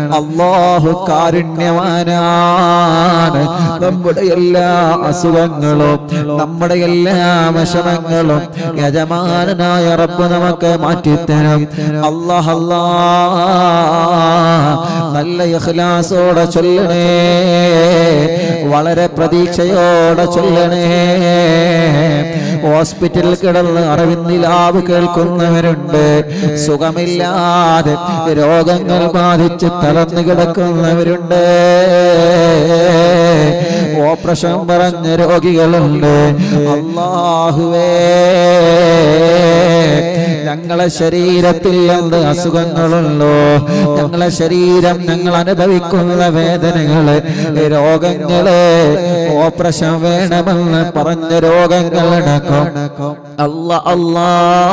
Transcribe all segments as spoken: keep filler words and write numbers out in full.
അല്ലാഹു കാരുണ്യവാനാണ്. നമ്മുടെ എല്ലാ അസുഖങ്ങളും നമ്മുടെ എല്ലാ വിഷമങ്ങളും യജമാനനായ റബ്ബ് നമുക്ക് മാറ്റിത്തരും. അല്ലാഹ് അല്ലാഹ് നല്ല ഇഖ്ലാസോടെ ചൊല്ലണേ, വളരെ പ്രതീക്ഷയോടെ ചൊല്ലണേ. ഹോസ്പിറ്റലിൽ കിടന്ന് അറിവിന്നിലാവ് കേൾക്കുന്നവരുണ്ട്, സുഖമില്ലാതെ രോഗങ്ങൾ ബാധിച്ച് തളർന്നു കിടക്കുന്നവരുണ്ട്, ഓപ്പറേഷൻ പറഞ്ഞ രോഗികളുണ്ട്. അല്ലാഹുവേ, ഞങ്ങളെ ശരീരത്തിൽ എന്ത് അസുഖങ്ങളുണ്ടോ, ഞങ്ങളെ ശരീരം ഞങ്ങൾ അനുഭവിക്കുന്ന വേദനകള്, രോഗങ്ങള്, ഓപ്പറേഷൻ വേണമെന്ന് പറഞ്ഞ രോഗങ്ങളടക്കം അല്ലാ അല്ലാ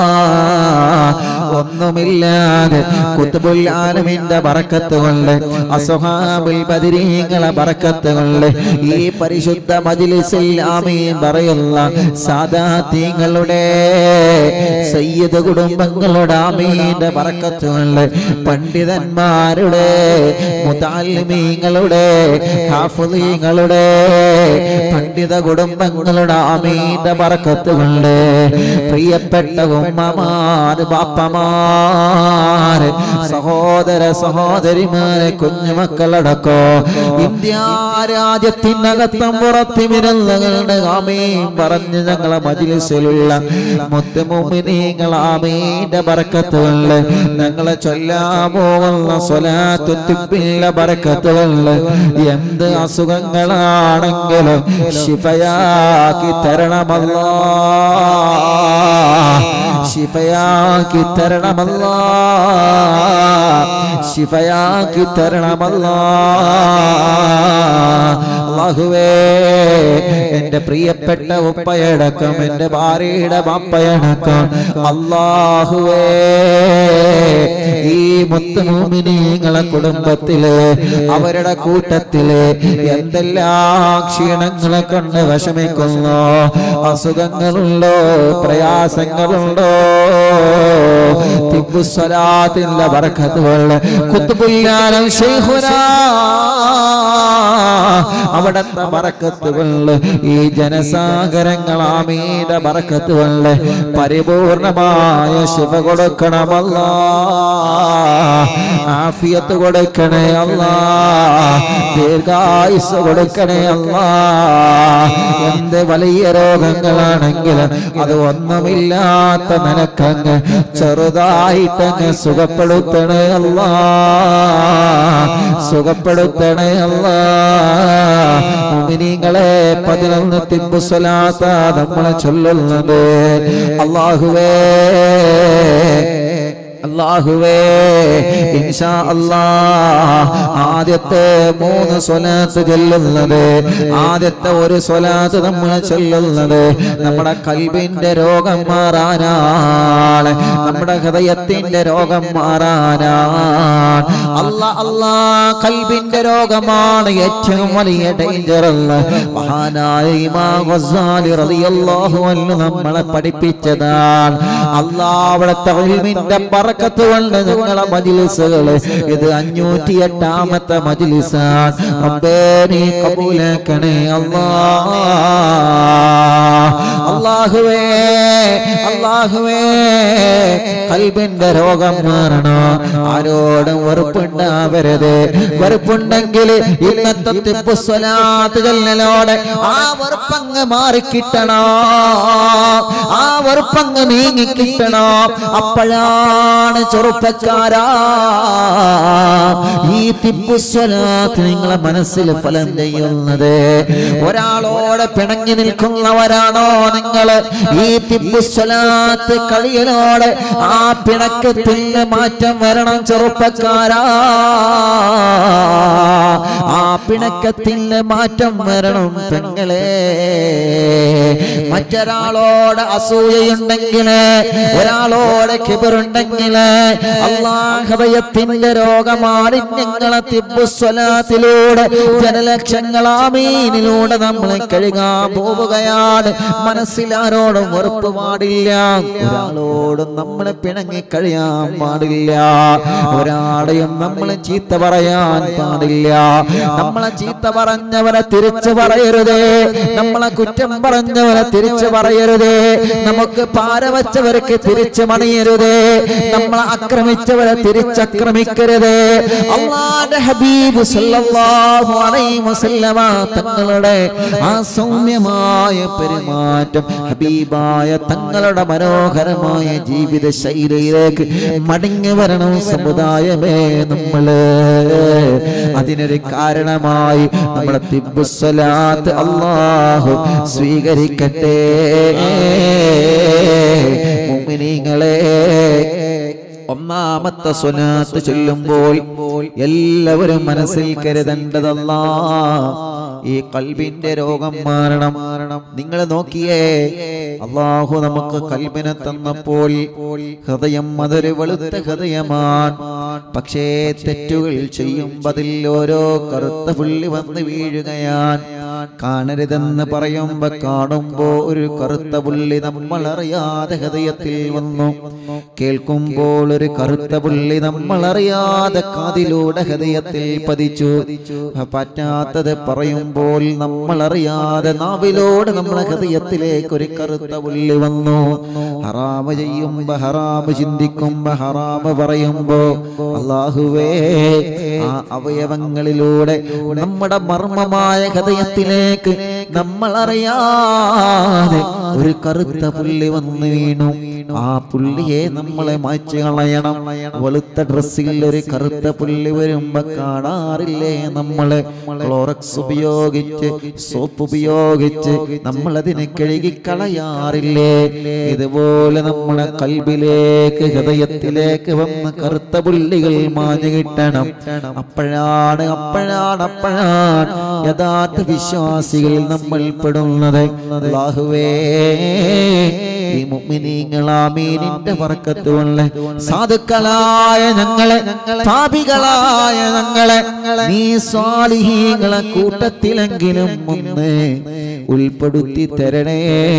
ഒന്നുമില്ലാതെ ഖുത്ബുൽ ആലമീന്റെ ബറക്കത്ത് കൊണ്ട്, അസ്ഹാബുൽ ബദരീങ്ങളെ ബറക്കത്ത് കൊണ്ട്, ഈ പരിശുദ്ധ മജ്ലിസിൽ ആമീൻ പറയുന്ന സാദാതീങ്ങളുടെ സയ്യിദ് കുടുംബങ്ങളുടെ ആമീന്റെ ബറക്കത്ത് കൊണ്ട്, പണ്ഡിതന്മാരുടെ മുതഅല്ലിമീങ്ങളുടെ ഹാഫിളീങ്ങളുടെ പണ്ഡിത കുടുംബങ്ങളുടെ ആമീന്റെ ബറക്കത്ത് കൊണ്ട്, പ്രിയപ്പെട്ട ഉമ്മമാർ, ബാപ്പമാര്, സഹോദര സഹോദരിമാരെ, കുഞ്ഞുമക്കളടക്കോ ഇന്ത്യ രാജ്യത്തിനകത്തും പുറത്തും ഇരുന്നുകളുടെ ആമീൻ പറഞ്ഞ് ഞങ്ങളെ മജ്ലിസിലുള്ള മുത്ത് മുഅ്മിനീങ്ങൾ ആമീന്റെ ബറക്കത്ത് കൊണ്ട്, ഞങ്ങളെ ചൊല്ലാൻ പോകുന്ന സ്വലാത്തു തിബ്ബിന്റെ ബറക്കത്ത് കൊണ്ട് എന്ത് അസുഖങ്ങളാണെങ്കിലും ശിഫയാക്കി തരണമല്ലാ, ശിഫയാക്കി തരണമല്ലാ, ശിഫയാക്കി തരണമല്ലാ. അല്ലാഹുവേ, എന്റെ പ്രിയപ്പെട്ട ഉപ്പയടക്കം എന്റെ ഭാര്യയുടെ ബാപ്പയടക്കം അല്ലാഹുവേ, ഈ മുത്ത് മുഅ്മിനീങ്ങളെ കുടുംബത്തില് അവരുടെ കൂട്ടത്തില് എന്തെല്ലാം ക്ഷീണങ്ങളെ കൊണ്ട് വിഷമിക്കുന്നു, അസുഖങ്ങളുണ്ടോ, പ്രയാസങ്ങളുണ്ടോ, തിബ്ബുസ്സലാത്തിന്റെ ബറക്കത്ത് കൊണ്ട് ഖുത്ബുൽ ആലം ശൈഖുനാ അവിടത്തെ ബറക്കത്ത് കൊണ്ട്, ഈ ജനസാഗരങ്ങൾ ആമീന്റെ ബറക്കത്ത് കൊണ്ട് പരിപൂർണമായ ശിഫ കൊടുക്കണമല്ലാ, ആഫിയത്ത് കൊടുക്കണേ അല്ലാ, ദീർഘായുസ് കൊടുക്കണേ അല്ലാ. എന്ത് വലിയ രോഗങ്ങളാണെങ്കിലും അത് ഒന്നുമില്ലാത്ത നിനക്കങ്ങ് ചെറുതായിട്ടങ്ങ് സുഖപ്പെടുത്തണേ അല്ലാ, സുഖപ്പെടുത്തണേ അല്ലാ. മുഅ്മിനീങ്ങളെ പതിനൊന്ന് തിബ്ബു സ്വലാത്താ നമ്മളെ ചൊല്ലുന്നത്. അല്ലാഹുവേ, അല്ലാഹുവേ, ഇൻഷാ അല്ലാഹ് ആദ്യത്തെ മൂന്ന് സ്വലാത്ത് ചൊല്ലുന്നത്, ആദ്യത്തെ ഒരു സ്വലാത്ത് നമ്മൾ ചൊല്ലുന്നത് നമ്മുടെ കൽബിന്റെ രോഗം മാറാനാണ്, നമ്മുടെ ഹൃദയത്തിന്റെ രോഗം മാറാനാണ്. അല്ലാ അല്ലാ, കൽബിന്റെ രോഗമാണ് ഏറ്റവും വലിയ ഡേഞ്ചർ എന്ന് മഹാനായ ഇമാം ഗസാലി റളിയല്ലാഹു അൻഹു നമ്മളെ പഠിപ്പിച്ചതാണ്. അല്ലാഹ് അവിടുത്തെ ഇൽമിന്റെ ബറക്കത്ത് കൊണ്ട് ഞങ്ങളെ മജ്ലിസുകള് ഇത് അഞ്ഞൂറ്റി എട്ടാമത്തെ മജ്ലിസാണ്. റബ്ബേ, നീ കബൂലാക്കണേ അല്ലാഹ്. അല്ലാഹുവേ, അല്ലാഹുവേ, കൽബിന്റെ രോഗം മാറണോ, ആരോടും വെറുപ്പുണ്ടാവരുത്. വെറുപ്പുണ്ടെങ്കിൽ ഇന്നത്തെ തിബ്ബു സ്വലാത്ത് ചൊല്ലലോടെ ആ വെറുപ്പങ്ങ് മാറിക്കിട്ടണോ, ആ വെറുപ്പങ്ങ് നീങ്ങിക്കിട്ടണോ. അപ്പോഴാണ് ചെറുപ്പക്കാരാ ഈ തിബ്ബു സ്വലാത്ത് നിങ്ങളെ മനസ്സിൽ ഫലം ചെയ്യുന്നത്. ഒരാളോട് പിണങ്ങി നിൽക്കുന്നവരാണോ നിങ്ങൾ, ഈ തിബ്ബു സ്വലാത്ത് കളിയലോടെ ആ പിണക്കത്തിന് മാറ്റം വരണം ചെറുപ്പക്കാരാ, ആ പിണക്കത്തിന് മാറ്റം വരണം പെങ്ങളെ. മറ്റൊരാളോട് അസൂയയുണ്ടെങ്കിൽ, ഒരാളോട് കിബറുണ്ടെങ്കിൽ, അല്ലാഹുവയത്തിന്റെ രോഗമാലിന്യങ്ങളെ തിബ്ബുസ്വലാത്തിലൂടെ ജനലക്ഷങ്ങൾ ആമീനിലൂടെ നമ്മൾ കഴുകാൻ പോവുകയാണ്. മനസ്സിലാരോടും വെറുപ്പ് പാടില്ല, ഒരാളോടും നമ്മളെ പിണങ്ങി കഴിയാൻ പാടില്ല, ഒരാളെയും നമ്മളെ ചീത്ത പറയാൻ പാടില്ല. നമ്മളെ ചീത്ത പറഞ്ഞവരെ തിരിച്ചു പറയരുതേ, നമ്മളെ കുറ്റം പറഞ്ഞവരെ തിരിച്ചു പറയരുതേ, നമുക്ക് പാരവച്ചവർക്ക് തിരിച്ചു മണിയരുതേ, നമ്മളെ ആക്രമിച്ചവരെ തിരിച്ചക്രമിക്കരുതേ. അല്ലാഹുവിന്റെ ഹബീബ് സല്ലല്ലാഹു അലൈഹി വസല്ലമ തങ്ങളുടെ ആ സൗമ്യമായ പെരുമാറ്റം, ഹബീബായ തങ്ങളുടെ മനോഹരമായ ജീവിത ശൈലിയിലേക്ക് മടങ്ങി വരണം സമുദായമേ. നമ്മള് അതിനൊരു കാരണമായി നമ്മുടെ തിബ്ബുസ്സലാത്ത് അല്ലാഹു സ്വീകരിക്കട്ടെ. മുഅ്മിനീങ്ങളെ, ഒന്നാമത്തെ സ്വലാത്ത് ചൊല്ലുമ്പോൾ എല്ലാവരും മനസ്സിൽ കരുതേണ്ടതല്ലാ, ഈ ഖൽബിന്റെ രോഗം മാറണം. നിങ്ങൾ നോക്കിയേ, അല്ലാഹു നമുക്ക് ഖൽബിനെ തന്നപ്പോൾ ഹൃദയം അതൊരു വെളുത്ത ഹൃദയമാണ്. പക്ഷേ തെറ്റുകൾ ചെയ്യുമ്പോൾ അതിൽ ഓരോ കറുത്ത പുള്ളി വന്ന് വീഴുകയാണ്. കാണരുതെന്ന് പറയുമ്പോ കാണുമ്പോ ഒരു കറുത്ത പുള്ളി നമ്മൾ അറിയാതെ ഹൃദയത്തിൽ വന്നു. കേൾക്കുമ്പോൾ ഒരു കറുത്ത പുള്ളി നമ്മൾ അറിയാതെ കാതിലൂടെ ഹൃദയത്തിൽ പതിച്ചു. പറ്റാത്തത് പറയുമ്പോൾ നമ്മൾ അറിയാതെ നാവിലൂടെ നമ്മുടെ ഹൃദയത്തിലേക്ക് ഒരു കറുത്ത പുള്ളി വന്നു. ഹറാമ് ചെയ്യുമ്പോ ഹറാമ് ചിന്തിക്കുമ്പോ ഹറാമ് പറയുമ്പോ അല്ലാഹുവേ, ആ അവയവങ്ങളിലൂടെ നമ്മുടെ മർമ്മമായ ഹൃദയത്തിലേക്ക് നമ്മൾ അറിയാതെ ഒരു കറുത്ത പുള്ളി വന്നു വീണു. ആ പുള്ളിയെ നമ്മളെ മായ്ച്ചു കളയണം. വെളുത്ത ഡ്രസ്സിൽ ഒരു കറുത്ത പുള്ളി വരുമ്പോ കാണാറില്ലേ നമ്മള് ക്ലോറക്സ് ഉപയോഗിച്ച് സോപ്പ് ഉപയോഗിച്ച് നമ്മളതിനെ കഴുകി കളയാറില്ലേ? ഇതുപോലെ നമ്മളെ ഖൽബിലേക്ക് ഹൃദയത്തിലേക്ക് വന്ന് കറുത്ത പുള്ളികൾ മാഞ്ഞു കിട്ടണം. അപ്പോഴാണ് അപ്പോഴാണ് അപ്പോഴാണ് യഥാർത്ഥ വിശ്വാസികളിൽ നമ്മൾ പെടുന്നത്. അല്ലാഹുവേ, ഈ മുഅ്മിനീങ്ങൾ ആമീനിന്റെ ബർക്കത്ത് കൊണ്ട് സാധുക്കളായ ഞങ്ങളെ, പാപികളായ ഞങ്ങളെ നീ സ്വാലിഹീങ്ങളെ കൂട്ടത്തിലെങ്കിലും ഒന്ന് ഉൾപ്പെടുത്തി തരണേ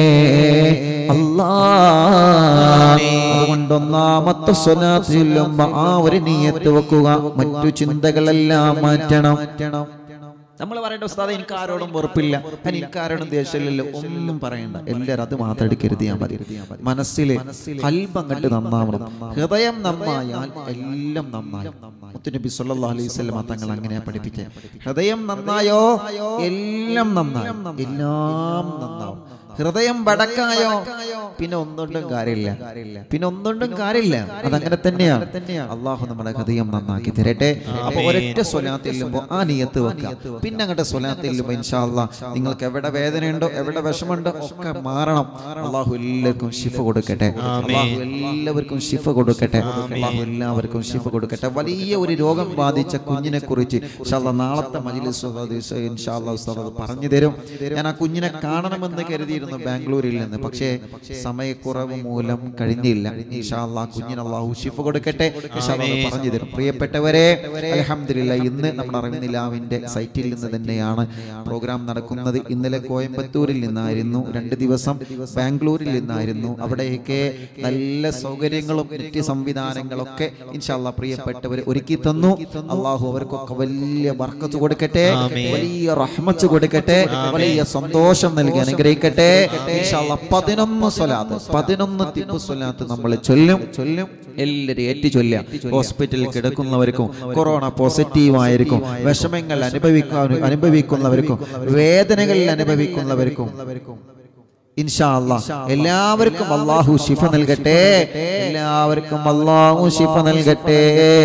അല്ലാഹ്. അതുകൊണ്ട് ഒന്നാമത്തെ സ്വലാത്ത് ചൊല്ലുമ്പോൾ ആ ഒരു നിയ്യത്ത് വെക്കുക, മറ്റു ചിന്തകളെല്ലാം മാറ്റണം. നമ്മൾ പറയേണ്ട ഉസ്താദേ, എനിക്ക് ആരോടും വെറുപ്പില്ല, എനിക്ക് ആരോടും ദേഷ്യമില്ലല്ലോ, ഒന്നും പറയണ്ട. എല്ലാവരും അത് മാത്രം എടുക്കരുതിയാൽ മതി. മനസ്സിൽ ഖൽബ് അങ്ങോട്ട് നന്നാവണം. ഹൃദയം നന്നായാൽ എല്ലാം നന്നായി. മുത്തുനബി സല്ലല്ലാഹു അലൈഹി വസല്ലം തങ്ങൾ അങ്ങനെയാ പഠിപ്പിച്ചത്. ഹൃദയം നന്നായോ എല്ലാം നന്നായി, എല്ലാം നന്നാവും. ഹൃദയം വടക്കായോ പിന്നെ ഒന്നുകൊണ്ടും കാര്യമില്ല, പിന്നെ ഒന്നുകൊണ്ടും കാര്യമില്ല. അതങ്ങനെ തന്നെയാണ്. അള്ളാഹു നമ്മുടെ ഹൃദയം നന്നാക്കി തരട്ടെ. അപ്പൊ ഒരൊറ്റ സ്വലാത്ത് ചെല്ലുമ്പോൾ ആ നിയത്ത് വെക്കുക. പിന്നെ അങ്ങോട്ട് സ്വലാത്ത് ചെല്ലുമ്പോൾ ഇൻഷാ അല്ലാഹ് നിങ്ങൾക്ക് എവിടെ വേദനയുണ്ടോ എവിടെ വിഷമുണ്ടോ ഒക്കെ മാറണം. അള്ളാഹു എല്ലാവർക്കും ശിഫ കൊടുക്കട്ടെ. അള്ളാഹു എല്ലാവർക്കും ശിഫ കൊടുക്കട്ടെ. അള്ളാഹു എല്ലാവർക്കും ശിഫ കൊടുക്കട്ടെ. വലിയ ഒരു രോഗം ബാധിച്ച കുഞ്ഞിനെ കുറിച്ച് ഇൻഷാ അല്ലാഹ് നാളത്തെ മജ്‌ലിസ് ഇൻഷാ അല്ലാഹ് ഉസ്താദ് പറഞ്ഞു തരും. ഞാൻ ആ കുഞ്ഞിനെ കാണണമെന്ന് കരുതിയിരുന്നു ബാംഗ്ലൂരിൽ നിന്ന്, പക്ഷേ സമയക്കുറവ് മൂലം കഴിഞ്ഞില്ല. ഇൻഷാ അല്ലാഹ് കുഞ്ഞിന് അല്ലാഹു ശിഫ കൊടുക്കട്ടെ. ഇൻഷാ അല്ലാഹ് പറഞ്ഞു തരും. പ്രിയപ്പെട്ടവരെ, അൽഹംദുലില്ലാഹ് ഇന്ന് നമ്മുടെ അറിവിനിലാവിന്റെ സൈറ്റിൽ നിന്ന് തന്നെയാണ് പ്രോഗ്രാം നടക്കുന്നത്. ഇന്നലെ കോയമ്പത്തൂരിൽ നിന്നായിരുന്നു, രണ്ട് ദിവസം ബാംഗ്ലൂരിൽ നിന്നായിരുന്നു. അവിടെയൊക്കെ നല്ല സൗകര്യങ്ങളും നെറ്റ് സംവിധാനങ്ങളൊക്കെ ഇൻഷാ അല്ലാഹ് പ്രിയപ്പെട്ടവർ ഒരുക്കി തന്നു. അല്ലാഹു അവർക്കൊക്കെ വലിയ ബർക്കത്ത് കൊടുക്കട്ടെ, വലിയ റഹ്മത്ത് കൊടുക്കട്ടെ, വലിയ സന്തോഷം നൽകി അനുഗ്രഹിക്കട്ടെ. ഇൻഷാ അല്ലാഹ് പതിനൊന്ന് സ്വലാത്ത്, പതിനൊന്ന് തിബ് സ്വലാത്ത് നമ്മൾ ചൊല്ലും ചൊല്ലും എല്ലാവരും ഏറ്റു ചൊല്ലുക. ഹോസ്പിറ്റലിൽ കിടക്കുന്നവർക്കും, കൊറോണ പോസിറ്റീവ് ആയിരിക്കും, വിഷമങ്ങൾ അനുഭവിക്കാൻ അനുഭവിക്കുന്നവർക്കും, വേദനകൾ അനുഭവിക്കുന്നവർക്കും ഇൻഷാ അല്ലാഹ് എല്ലാവർക്കും അല്ലാഹു ശിഫ നൽകട്ടെ. എല്ലാവർക്കും അല്ലാഹു ശിഫ നൽകട്ടെ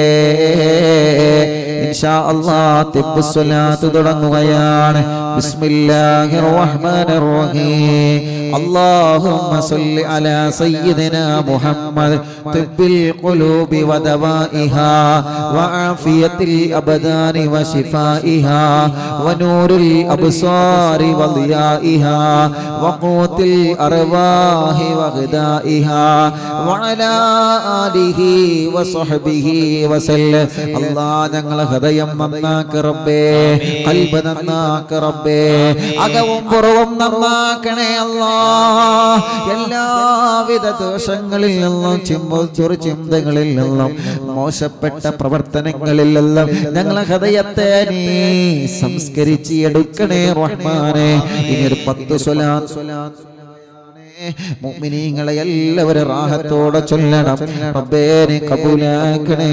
ഇൻഷാ അല്ലാഹ്. തിബ് സ്വലാത്ത് തുടങ്ങുകയാണ്. ബിസ്മില്ലാഹിർ റഹ്മാനിർ റഹീം. اللهم صل على سيدنا محمد طب القلوب ودوائها وعافية الأبدان وشفائها ونور الأبصار وضيائها وقوت الأرواح وغذائها وعلى آله وصحبه وسلم. الله ഞങ്ങളെ ഹൃദയം നന്നാക്ക് റബ്ബേ, ഖൽബ് നന്നാക്ക് റബ്ബേ, അകവും പുറവും നന്നാക്കണേ അല്ലാഹ്. എല്ലാവിധ ദോഷങ്ങളിൽ നിന്നും ചിമ്പൊരു ചിന്തകളിൽ നിന്നും മോശപ്പെട്ട പ്രവർത്തനങ്ങളിൽ നിന്നും ഞങ്ങളെ ഹൃദയത്തെ നീ സംസ്കരിച്ച് എടുക്കണേ റഹ്മാനേ. ഇനി ഒരു പത്ത് സ്വലാത്ത് മുഅ്മിനീങ്ങളെ എല്ലാവരും റാഹത്തോടെ ചൊല്ലണം. റബ്ബേ നീ കബൂലാക്കണേ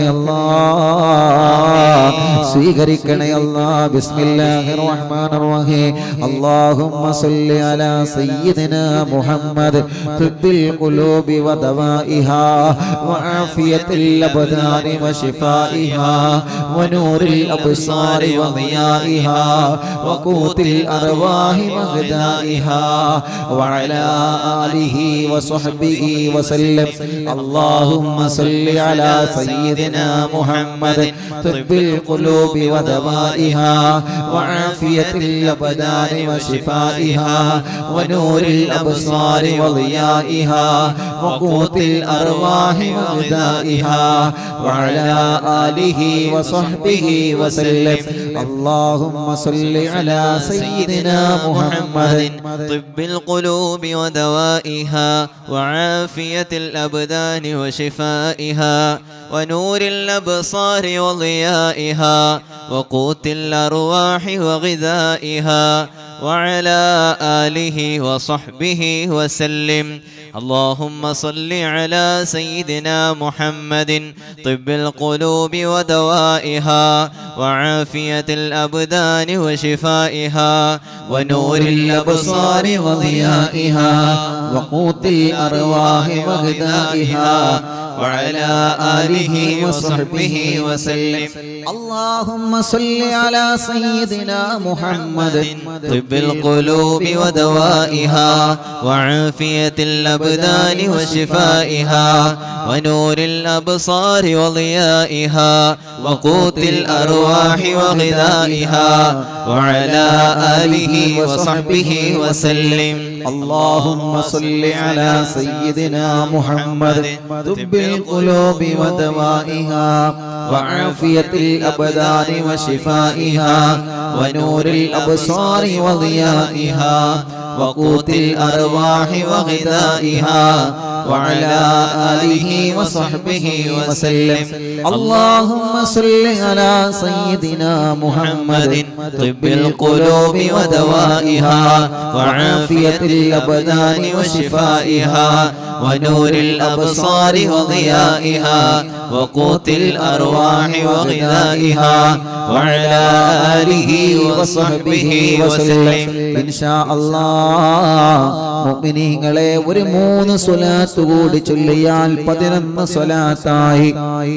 അല്ലാഹ്, സ്വീകരിക്കണേ അല്ലാഹ്. ബിസ്മില്ലാഹിർ റഹ്മാനിർ റഹീം. അല്ലാഹുമ്മ സ്വല്ലി അലാ സയ്യിദിനാ മുഹമ്മദ് തിബ്ബിൽ ഖുലൂബി വദവാഇഹാ വആഫിയത്തിൽ അബ്ദാനി വശിഫാഇഹാ വനൂറിൽ അബ്സാരി വദിയാഇഹാ വഖൂത്തിൽ അർവാഹി വഗദാഇഹാ വഅലാ آله وصحبه وسلم. اللهم صل على سيدنا محمد طب القلوب ودوائها وعافية الأبدان وشفائها ونور الأبصار وضيائها وقوت الأرواح وغذائها وعلى آله وصحبه وسلم. اللهم صل على سيدنا محمد طب القلوب ودوائها وعافية الأبدان وشفائها ونور الأبصار وضيائها وقوت الأرواح وغذائها وعلى آله وصحبه وسلم. اللهم صل على سيدنا محمد طب القلوب ودوائها وعافية الأبدان وشفائها ونور الأبصار وضيائها وقوت الأرواح وغذائها وعلى آله وصحبه وسلم. اللهم صل على سيدنا محمد طب القلوب ودوائها وعافية الأبدان وشفائها ونور الأبصار وضيائها وقوت الأرواح وغذائها وعلى آله وصحبه وسلم. اللهم صل على سيدنا محمد طب القلوب ودوائها وعافية الأبدان وشفائها ونور الأبصار وضيائها وقوت الأرواح وغذائها وعلى آله وصحبه وسلم. اللهم صل على سيدنا محمد طب القلوب ودوائها وعافية الأبدان وشفائها ونور الأبصار وضيائها وقوت الأرواح وغذائها وعلى آله وصحبه وسلم. إن شاء الله മുഅ്മിനീങ്ങളെ ഒരു മൂന്ന് സ്വലാത്ത് കൂടി ചൊല്ലിയാൽ പതിനൊന്ന് സ്വലാത്തായി.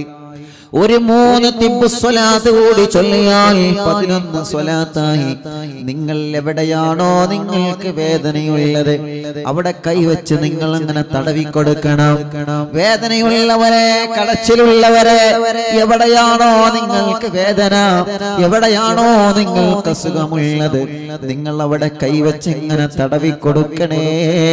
ഒരു മൂന്ന് തിബ്ബ് സ്വലാത്ത് കൂടി ചൊല്ലിയാൽ പതിനൊന്ന് സ്വലാത്തായി. നിങ്ങൾ എവിടെയാണോ നിങ്ങൾക്ക് വേദനയുള്ളത് അവിടെ കൈവച്ച് നിങ്ങൾ അങ്ങനെ തടവിക്കൊടുക്കണം. വേദനയുള്ളവരെ, കടച്ചിലുള്ളവരെ, എവിടെയാണോ നിങ്ങൾക്ക് വേദന, എവിടെയാണോ നിങ്ങൾക്ക് അസുഖമുള്ളത് നിങ്ങൾ അവിടെ കൈവച്ച് ഇങ്ങനെ തടവിക്കൊടുക്കണേ.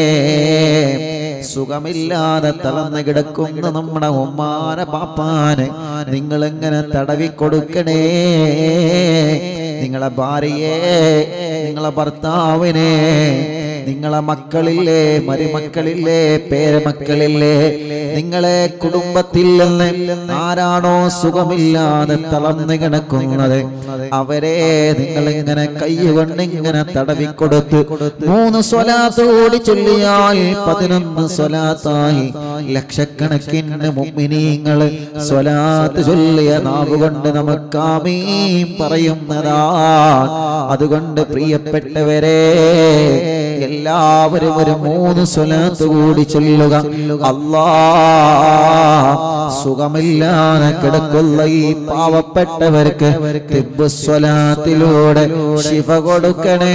സുഖമില്ലാതെ തളർന്നു കിടക്കുന്ന നമ്മുടെ ഉമ്മാനെ പാപ്പാനെ നിങ്ങൾ എങ്ങനെ തടവിക്കൊടുക്കണേ. നിങ്ങളെ ഭാര്യയെ, നിങ്ങളെ ഭർത്താവിനെ, നിങ്ങളെ മക്കളില്ലേ, മരുമക്കളില്ലേ, പേരമക്കളില്ലേ, നിങ്ങളെ കുടുംബത്തിൽ നിന്ന് ആരാണോ സുഖമില്ലാതെ തളർന്നു കിടക്കുന്നത് അവരെ നിങ്ങൾ ഇങ്ങനെ കൈകൊണ്ട് ഇങ്ങനെ തടവിക്കൊടുത്ത് മൂന്ന് സ്വലാത്ത് കൂടി ചൊല്ലിയാൽ പതിനൊന്ന് സ്വലാത്തായി. ലക്ഷക്കണക്കിന് മുഅ്മിനീങ്ങൾ സ്വലാത്ത് ചൊല്ലിയ നാവുകൊണ്ട് നമുക്ക് ആമീൻ പറയുന്നതാ. അതുകൊണ്ട് പ്രിയപ്പെട്ടവരെ, എല്ലാവരും ഒരു മൂന്ന് സ്വലാത്ത് കൂടി ചൊല്ലുക. അല്ലാഹ് സുഖമില്ലാതെ കിടക്കുന്ന ഈ പാവപ്പെട്ടവർക്ക് തിബ്ബ് സ്വലാത്തിലൂടെ ശിഫ കൊടുക്കണേ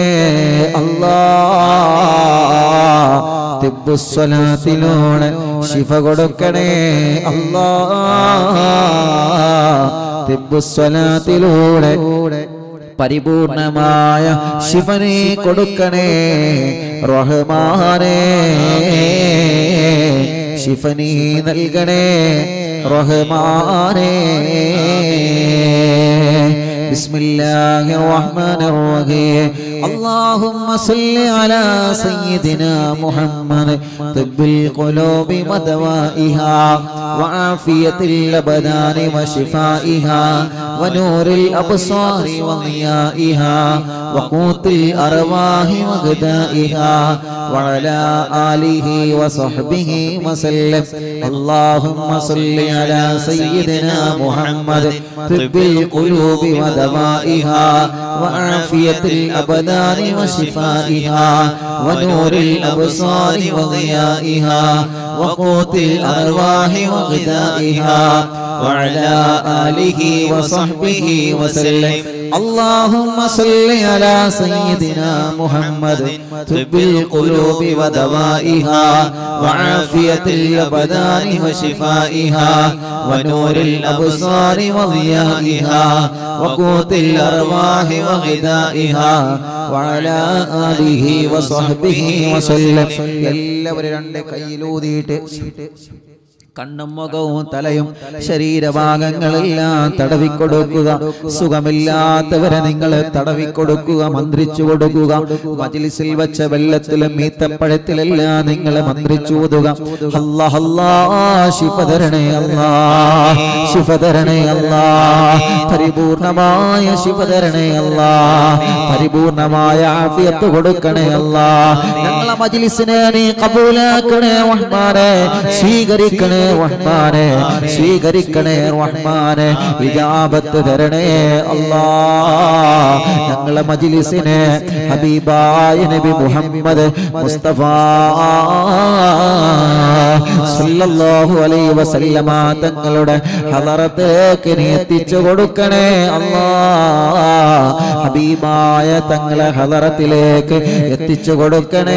അല്ലാഹ്. തിബ്ബ് സ്വലാത്തിലൂടെ ശിഫ കൊടുക്കണേ അല്ലാഹ്. തിബ്ബ് സ്വലാത്തിലൂടെ പരിപൂർണമായ ശിഫനെ കൊടുക്കണേ റഹ്മാനേ. ശിഫനി നൽകണേ റഹ്മാനേ. ബിസ്മില്ലാഹിർ റഹ്മാനിർ റഹീം. اللهم صل على سيدنا محمد طب القلوب ودوائها وعافية الأبدان وشفائها ونور الأبصار وضيائها وقوت الأرواح وغذائها وعلى آله وصحبه وسلم. اللهم صل على سيدنا محمد طب القلوب ودوائها وعافية الأبدان وشفائها ونور الأبصار وضيائها وقوت الأرواح وغذائها وعلى آله وصحبه وسلم. اللهم صل على سيدنا محمد طب القلوب ودوائها وعافية الأبدان وشفائها ونور الأبصار وضيائها وقوت الأرواح وغذائها وعلى آله وصحبه وسلم. എല്ലാവരും രണ്ട് കൈയിലൂതിയിട്ട് കണ്ണും മുഖവും തലയും ശരീരഭാഗങ്ങളെല്ലാം തടവിക്കൊടുക്കുക. സുഖമില്ലാത്തവരെ നിങ്ങൾ തടവിക്കൊടുക്കുക, മന്ത്രിച്ചു കൊടുക്കുക. മജ്ലിസിൽ വെച്ച വെള്ളത്തിലും ഈത്തപ്പഴത്തിലെല്ലാം നിങ്ങൾ മന്ത്രിച്ചു ഓതുക. അല്ലാഹ് അല്ലാഹ് ശിഫ തരണേ അല്ലാഹ്, ശിഫ തരണേ അല്ലാഹ്, പരിപൂർണമായ ശിഫ തരണേ അല്ലാഹ്, പരിപൂർണമായ ആഫിയത്ത് കൊടുക്കണേ അല്ലാഹ്. ഞങ്ങളെ മജ്ലിസിനെ നീ ഖബൂലാക്കണേ റഹ്മാനേ, സ്വീകരിക്കണേ റഹ്മാനേ, സ്വീകരിക്കണേ റഹ്മാനേ, ഇജാബത്ത് തരണേ അല്ലാഹ്. ഞങ്ങളെ മജ്ലിസിനെ ഹബീബായ നബി മുഹമ്മദ് മുസ്തഫ സല്ലല്ലാഹു അലൈഹി വസല്ലമ തങ്ങളുടെ ഹളറത്തേക്ക് നീ എത്തിച്ചു കൊടുക്കണേ അല്ലാഹ്. ഹബീബായ തങ്ങളെ ഹളറത്തിലേക്ക് എത്തിച്ചു കൊടുക്കണേ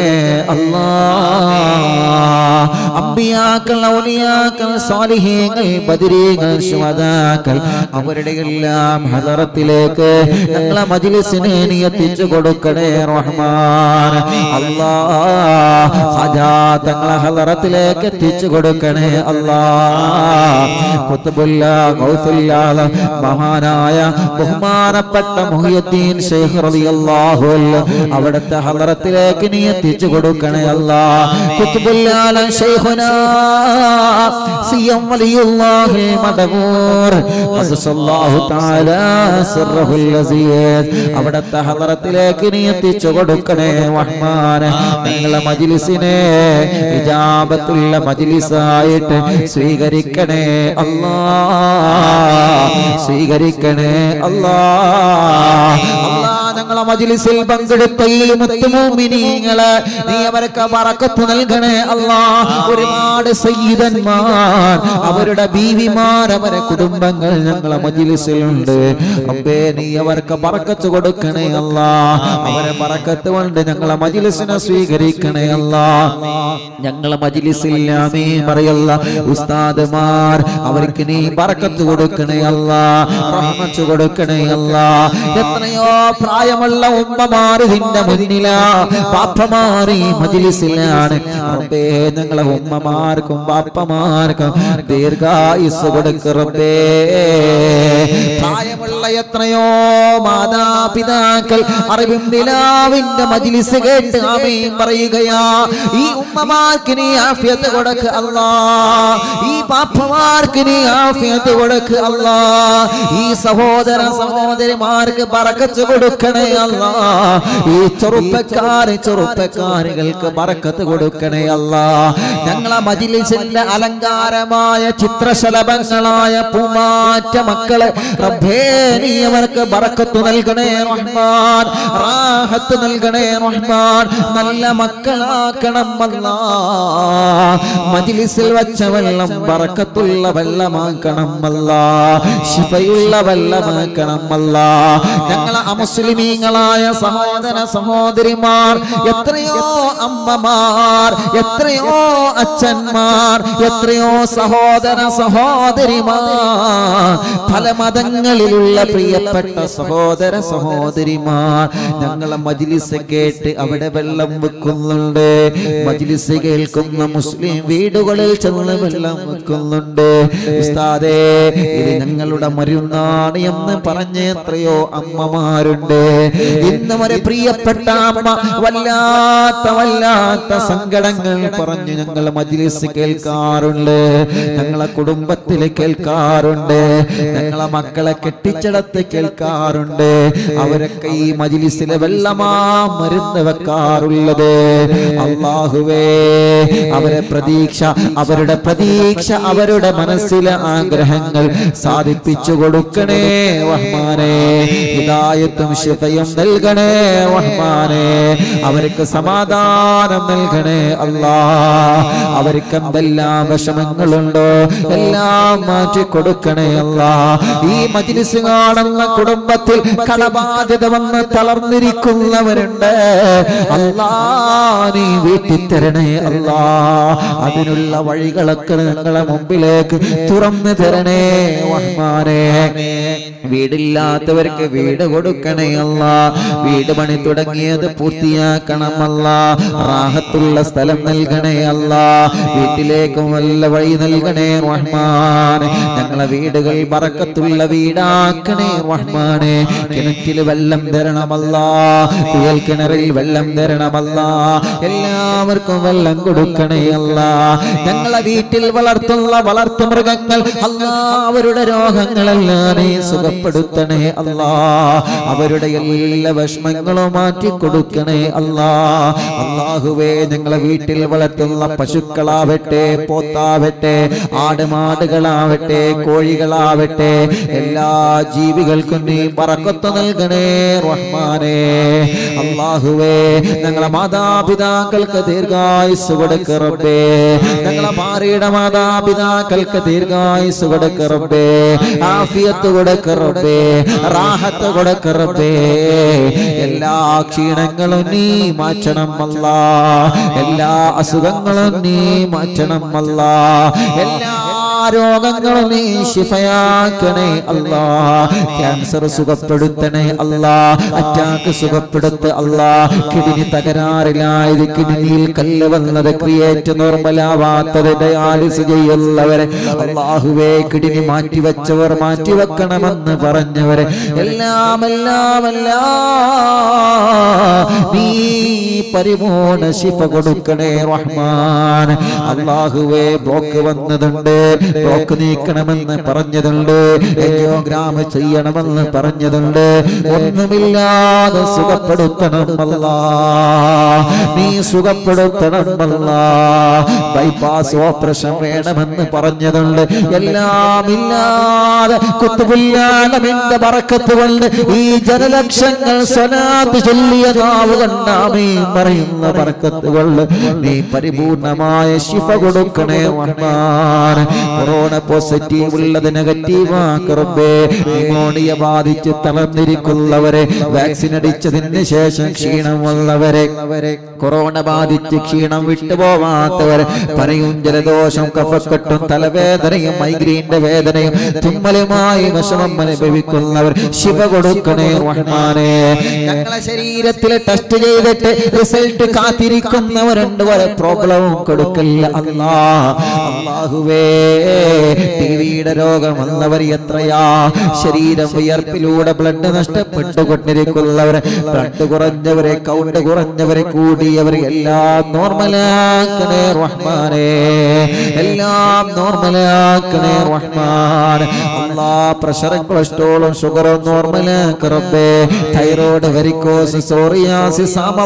അല്ലാഹ്. അംബിയാക്കൾ, ഔലിയാക്കൾ, സാലിഹീങ്ങൾ, ബദരീങ്ങൾ, ശുഹദാക്കൾ അവരുടെ എല്ലാം ഹളറത്തിലേക്ക് ഞങ്ങളെ മജ്ലിസിനെ നീ എത്തിച്ചു കൊടുക്കണേ റഹ്മാൻ അല്ലാഹ്. ഖജാ തങ്ങളെ ഹളറത്തിലേക്ക് എത്തിച്ചു കൊടുക്കണേ അല്ലാഹ്. ഖുത്ബുല്ലാ ഗൗസുല്ലാ മഹാനായ ബഹുമാനപ്പെട്ട മുഹിയുദ്ദീൻ ശൈഖ് റളിയല്ലാഹു അൻഹു അവിടുത്തെ ഹളറത്തിലേക്ക് നീ എത്തിച്ചു കൊടുക്കണേ അല്ലാഹ്. ഖുത്ബുല്ലാ ശൈഖുനാ സിയം വലിയുല്ലാഹി മദബൂർ ഖദ്ദസല്ലാഹു തആല സിർറുൽ അസീസ് അവിടുത്തെ ഹളറത്തിലേക്ക് നീ എത്തിച്ചു കൊടുക്കണേ റഹ്മാനേ. ഞങ്ങളെ മജ്ലിസിനെ ഇജാബത്തുള്ള മജ്ലിസായിട്ട് സ്വീകരിക്കണേ അല്ലാഹ്, സ്വീകരിക്കണേ അല്ലാഹ്. അല്ലാഹ് ഞങ്ങളെ മജ്ലിസിൽ പങ്കെടുത്ത ഈ മുത്തുമൂമിനീങ്ങളെ നീ അവർക്ക് ബറക്കത്ത് നൽകണേ അല്ലാഹ്. ഒരുപാട് സയ്യിദന്മാർ, അവരുടെ ബീവിമാർ, അവരുടെ കുടുംബങ്ങൾ ഞങ്ങളെ മജ്ലിസിലുണ്ട്. റബ്ബേ നീ അവർക്ക് ബറക്കത്ത് കൊടുക്കണേ അല്ലാഹ്. അവരെ ബറക്കത്ത് കൊണ്ട് ഞങ്ങളെ മജ്ലിസിനെ സ്വീകരിക്കണേ അല്ലാഹ്. ഞങ്ങളെ മജ്ലിസിൽ ആമീൻ പറയല്ല ഉസ്താദുമാർ, അവർക്ക് നീ ബറക്കത്ത് കൊടുക്കണേ അല്ലാഹ്, റഹ്മത്ത് കൊടുക്കണേ അല്ലാഹ്. എത്രയോ പ്രായമുള്ള ഉമ്മമാർ നിന്റെ മുന്നിലാ, പാപ്പമാർ ഈ മജ്ലിസിലാണ്. റബ്ബേ ഞങ്ങളെ ഉമ്മമാർക്കും പാപ്പമാർക്കും ദീർഘായുസ് കൊടുക്ക് റബ്ബേ. പ്രായമുള്ള എത്രയോ മാതാപിതാക്കൾ അറിവും നിലാവിന്റെ മജ്ലിസ് കേട്ട് ആമീൻ പറയുകയാ. ഈ ഉമ്മമാർക്ക് നീ ആഫിയത്ത് കൊടുക്ക് അല്ലാഹ്, ഈ പാപ്പമാർക്ക് നീ ആഫിയത്ത് കൊടുക്ക് അല്ലാഹ്. ഈ സഹോദര സഹോദരിമാർക്ക് ബറക്കത്ത് കൊടുക്കണേ അല്ലാഹ്. ഈ ചെറുപ്പക്കാർ ചെറുപ്പക്കാരികൾക്ക് ബറക്കത്ത് കൊടുക്കണേ അല്ലാഹ്. ഞങ്ങളെ മജ്ലിസിന്റെ അലങ്കാരമായ ചിത്രശലഭങ്ങളായ പൂമാറ്റ മക്കളെ റബ്ബേ നീ അവർക്ക് ബറക്കത്ത് നൽകണേ റഹ്മാൻ, റാഹത്ത് നൽകണേ റഹ്മാൻ, നല്ല മക്കളാക്കണം അല്ലാഹ്. മജ്ലിസിൽ വച്ച വെള്ളം ബറക്കത്തുള്ള വെള്ളമാക്കണം അല്ലാഹ്, ശിഫയുള്ള വെള്ളമാക്കണം അല്ലാഹ്. ഞങ്ങളെ അമുസ്ലിമീങ്ങളായ സഹോദര സഹോദരിമാർ, എത്രയോ അമ്മമാർ, എത്രയോ അച്ഛന്മാർ, എത്രയോ സഹോദര സഹോദരിമാർ, പല മതങ്ങളിലുള്ള പ്രിയപ്പെട്ട സഹോദര സഹോദരിമാർ ഞങ്ങളെ മജ്ലിസ് കേട്ട് അവിടെ വെള്ളം വെക്കുന്നുണ്ട്. മജ്ലിസ് കേൾക്കുന്ന മുസ്ലിം വീടുകളിൽ ചെന്ന് വെള്ളം വെക്കുന്നുണ്ട്. ഉസ്താദേ, ഇത് ഞങ്ങളുടെ മരുന്നാണ് എന്ന് പറഞ്ഞ എത്രയോ അമ്മമാരുണ്ട്. ഇന്ന് വരെ പ്രിയപ്പെട്ട അമ്മ വല്ലാത്ത വല്ലാത്ത സങ്കടങ്ങൾ പറഞ്ഞു ഞങ്ങൾ മജ്ലിസ് കേൾക്കാറുണ്ട്, ഞങ്ങളെ കുടുംബത്തിൽ കേൾക്കാറുണ്ട്, ഞങ്ങളെ മക്കളെ കെട്ടിച്ചടത്ത് കേൾക്കാറുണ്ട്. അവരൊക്കെ ഈ മജ്ലിസിലെ വെള്ളമാ മരുന്ന് വെക്കാറുള്ളത്. അല്ലാഹുവേ, അവരെ പ്രതീക്ഷ അവരുടെ പ്രതീക്ഷ അവരുടെ മനസ്സിലെ ആഗ്രഹങ്ങൾ സാധിപ്പിച്ചു കൊടുക്കണേ റഹ്മാനേ. ഹിദായത്തും ശിഫയും നൽകണേ റഹ്മാനേ. അവർക്ക് സമാധാനം നൽകണേ അല്ലാഹ്. അവർക്ക് എന്തെല്ലാം വിഷമങ്ങളുണ്ടോ എല്ലാം മാറ്റി കൊടുക്കണേ അല്ലാഹ്. ഈ മജ്ലിസ് കാണുന്ന കുടുംബത്തിൽ കടബാധ്യത വന്ന് തളർന്നിരിക്കുന്നവരുണ്ട് അല്ലാഹ്, നീ വീട്ടിൽ തരണേ അല്ലാഹ്. അതിനുള്ള വഴികളൊക്കെ ഞങ്ങളെ മുമ്പിലേക്ക് തുറന്നു തരണേ റഹ്മാനേ. വീടില്ലാത്തവർക്ക് വീട് കൊടുക്കണേ അല്ലാഹ്. വീട് പണി തുടങ്ങിയത് പൂർത്തിയാക്കണം അല്ലാഹ്. റാഹത്തുള്ള സ്ഥലം നൽകണേ അല്ലാഹ്. വീട്ടിലേക്കും വല്ല വഴി നൽകണേ റഹ്മാനേ. ഞങ്ങളെ വീടുകൾ ബറക്കത്തുള്ള വീടാക്കണേ റഹ്മാനേ. കിണറ്റിൽ വെള്ളം തരണമല്ലാഹ്, കുഴൽ കിണറിൽ വെള്ളം തരണമല്ലാഹ്. എല്ലാവർക്കും വെള്ളം കൊടുക്കണേ അല്ലാഹ്. ഞങ്ങളെ വീട്ടിൽ വളർത്തുന്ന വളർത്തു മൃഗങ്ങൾ അല്ലാഹ്, അവരുടെ രോഗങ്ങളെല്ലാം നീ സുഖപ്പെടുത്തണേ അല്ലാഹ്. അവരുടെ എല്ലാ വിഷമങ്ങളും മാറ്റി കൊടുക്കണേ അല്ലാഹ്. അല്ലാഹുവേ, ഞങ്ങളെ വീട്ടിൽ വളർത്തുന്ന പശുക്കളാവട്ടെ, പോത്താവട്ടെ, ആടുമാടുകളാവട്ടെ, കോഴികളാവട്ടെ, എല്ലാ ജീവികൾക്കും നീ ബറക്കത്ത് നൽകണേ റഹ്മാനേ. അല്ലാഹുവേ, ഞങ്ങളെ മാതാപിതാക്കൾക്ക് ദീർഘായുസ്സ് കൊടുക്ക് റബ്ബേ. ഞങ്ങളെ ഭാര്യയുടെ മാതാപിതാക്കൾക്ക് ദീർഘായുസ്സ് കൊടുക്ക് റബ്ബേ. ആഫിയത്ത് കൊടുക്ക് റബ്ബേ, റാഹത്ത് കൊടുക്ക് റബ്ബേ. എല്ലാ ക്ഷീണങ്ങളും നീ മാറ്റണം അല്ലാഹ്. എല്ലാ അസുഖങ്ങളും നീ മാറ്റണം അല്ലാഹ്. എല്ലാ രോഗങ്ങളും നീ ശിഫയാക്കണേ അല്ലാഹ്. ക്യാൻസർ സുഖപ്പെടുത്തണേ അല്ലാഹ്. അറ്റാക്ക് സുഖപ്പെടുത്ത് അല്ലാഹ്. കിഡ്നി തകരാറിലായത്, കിഡ്നിയിൽ കല്ല് വന്നത്, ക്രിയേറ്റ് നോർമലാവാത്തത്, ഡയാലിസ് ചെയ്യുന്നവരെ അല്ലാഹുവേ, കിഡ്നി മാറ്റിവെച്ചവർ മാറ്റിവെക്കണമെന്ന് പറഞ്ഞവരെ എല്ലാം എല്ലാം എല്ലാം നീ പരിപൂർണ ശിഫ കൊടുക്കണേ റഹ്മാൻ. അല്ലാഹുവേ, ബ്ലോക്ക് വന്നതുണ്ട്, ബ്ലോക്ക് നീക്കണമെന്ന് പറഞ്ഞതുണ്ട്, എൻജിയോഗ്രാം ചെയ്യണമെന്ന് പറഞ്ഞതുണ്ട്. ഒന്നുമില്ലാതെ സുഖപ്പെടുത്തണം അല്ലാഹ്, നീ സുഖപ്പെടുത്തണം അല്ലാഹ്. ബൈപ്പാസ് ഓപ്പറേഷൻ വേണമെന്ന് പറഞ്ഞതുണ്ട്. എല്ലാം ഇല്ലാതെ കുത്തുബുല്ലാലമിന്റെ ബറക്കത്ത് കൊണ്ട് ഈ ജനലക്ഷങ്ങൾ സ്വലാത്ത് ചൊല്ലിയ നാവ് കൊണ്ട് ആമീൻ പറയുന്ന ബറക്കത്ത് കൊണ്ട് നീ പരിപൂർണമായ ശിഫ കൊടുക്കണേ റഹ്മാൻ. കൊറോണ പോസിറ്റീവ് ഉള്ളത് നെഗറ്റീവ് ആക്കറബേ. ന്യൂമോണിയ ബാധിച്ച് തളർന്നിരിക്കുന്നവരെ, വാക്സിൻ അടിച്ചതിന് ശേഷം ക്ഷീണം വന്നവരെ, കൊറോണ ബാധിച്ച് ക്ഷീണം വിട്ടുപോവാത്തവരെ, പറയും ജലദോഷം, കഫക്കെട്ടും, തലവേദനയും, മൈഗ്രീന്റെ വേദനയും, തുമ്മലുമായി വിഷമം അനുഭവിക്കുന്നവർ ശിവ കൊടുക്കണേ റഹ്മാനേ. ഞങ്ങളെ ശരീരത്തിൽ ടെസ്റ്റ് ചെയ്തിട്ട് റിസൾട്ട് കാത്തിരിക്കുന്നവരുണ്ട്, വരെ പ്രോബ്ലവും കൊടുക്കില്ല അല്ലാഹ്. അല്ലാഹുവേ, ടിവിയുടെ രോഗം വന്നവർ എത്രയാ, ശരീരം വിയർപ്പിലൂടെ ബ്ലഡ് നഷ്ടപ്പെട്ടുകൊണ്ടിരിക്കുന്നവരെ, ബ്ലഡ് കുറഞ്ഞവരെ, കൗണ്ട് കുറഞ്ഞവരെ, കൂടിയവർ എല്ലാം നോർമലാക്കണേ റഹ്മാനേ. എല്ലാം നോർമലാക്കണേ റഹ്മാൻ. അല്ലാഹ്, പ്രഷറും കൊളസ്ട്രോളും ഷുഗറും നോർമലാക്ക് റബ്ബേ. തൈറോയ്ഡ്, വെരിക്കോസ്, സോറിയാസിസ്, സാമവാത,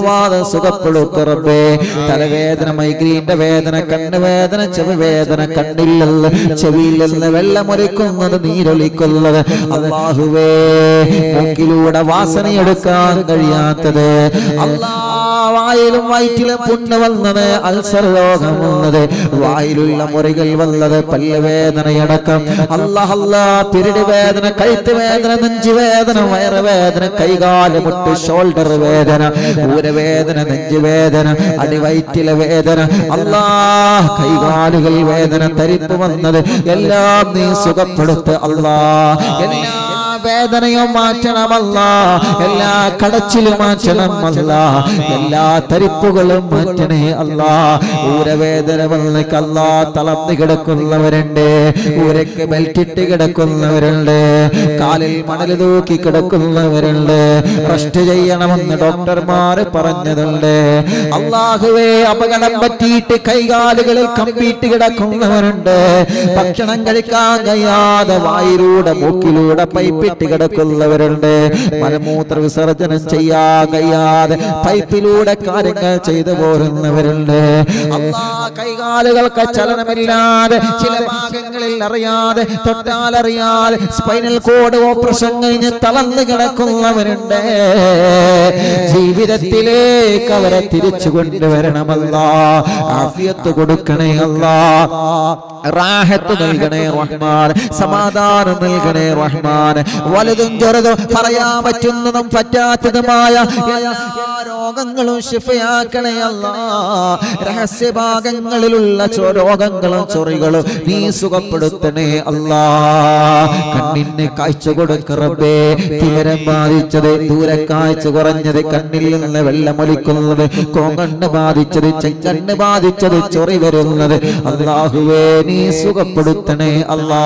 സുഖപ്പെടുത്തു റബ്ബേ. തലവേദന, മൈഗ്രീന്റെ വേദന, കണ്ണുവേദന, ചെവി വേദന, കണ്ണിലുള്ള ചെവിയിൽ നിന്ന് വെള്ളമൊലിക്കുന്നത്, നീരൊലിക്കുന്നത്, അല്ലാഹുവേ മൂക്കിലൂടെ വാസനയെടുക്കാൻ കഴിയാത്തത്, അല്ലാ വായിലും വയറ്റിലും പുണ്ണ് വന്നത്, അൾസർ രോഗം വന്നത്, വായിലുള്ള മുറികൾ വന്നത്, പല്ലുവേദനയടക്കം, അല്ലാഹ് അല്ലാ പിരിടി വേദന, കഴുത്ത് വേദന, നെഞ്ചുവേദന, വയറുവേദന, കൈകാല് മുട്ട്, ഷോൾഡർ വേദന, ഊരവേദന, നെഞ്ചുവേദന, അടിവയറ്റിലെ വേദന, അല്ലാഹ് കൈകാലുകൾ വേദന, തരിപ്പ് വന്നത് എല്ലാം നീ സുഖപ്പെടുത്ത് അല്ലാഹ്. എല്ലാ വേദനയും മാറ്റണമല്ല, എല്ലാ കടച്ചിലും മാറ്റണമല്ല, എല്ലാ തരിപ്പുകളും മാറ്റണേ അല്ലാ. ഊരവേദന വന്നേക്കല്ല, തളർന്നു കിടക്കുന്നവരുണ്ട്, ഊരക്ക് ബെൽറ്റിട്ട് കിടക്കുന്നവരുണ്ട്, കാലിൽ മണൽ തൂക്കി കിടക്കുന്നവരുണ്ട്, റെസ്റ്റ് ചെയ്യണമെന്ന് ഡോക്ടർമാര് പറഞ്ഞതുണ്ട്. അല്ലാഹുവേ അപകടം പറ്റിയിട്ട് കൈകാലുകളിൽ കമ്പിയിട്ട് കിടക്കുന്നവരുണ്ട്, ഭക്ഷണം കഴിക്കാൻ കഴിയാതെ വായിലൂടെ മൂക്കിലൂടെ പൈപ്പ് കിടക്കുന്നവരുണ്ട്, മലമൂത്ര വിസർജനം ചെയ്യാൻ കഴിയാതെ പൈപ്പിലൂടെ കാര്യങ്ങൾ ചെയ്തു പോരുന്നവരുണ്ട്. അല്ലാ കൈകാലുകൾക്ക് ചലനമില്ലാതെ ചില ഭാഗങ്ങളിൽ അറിയാതെ, തൊട്ടാലറിയാതെ സ്പൈനൽ കോഡ് ഓപ്പറേഷൻ കഴിഞ്ഞ് തളർന്നു കിടക്കുന്നവരുണ്ട്. ജീവിതത്തിലേക്ക് അവരെ തിരിച്ചു കൊണ്ടുവരണമല്ലാ, ആഫിയത്ത് കൊടുക്കണേ അല്ലാ, റാഹത്ത് നൽകണേ റഹ്മാൻ, സമാധാനം നൽകണേ റഹ്മാൻ. വലുതും ചെറുതും പറയാൻ പറ്റുന്നതും പറ്റാത്തതുമായ എല്ലാ രോഗങ്ങളും ശിഫയാക്കണേ അല്ലാ. രഹസ്യഭാഗങ്ങളിലുള്ള രോഗങ്ങളും ചൊറികളും നീ സുഖപ്പെടുത്തണേ അല്ലാ. കണ്ണിന് കാഴ്ച കൊടുക്ക റബ്ബേ, തിമിരം ബാധിച്ചത്, ദൂരക്കാഴ്ച കുറഞ്ഞത്, കണ്ണിൽ നിന്ന് വെള്ളമൊലിക്കുന്നത്, കോങ്കണ്ണ് ബാധിച്ചത്, ചെങ്കണ്ണ് ബാധിച്ചത്, ചൊറി വരുന്നത്, അല്ലാഹുവേ നീ സുഖപ്പെടുത്തണേ അല്ലാ.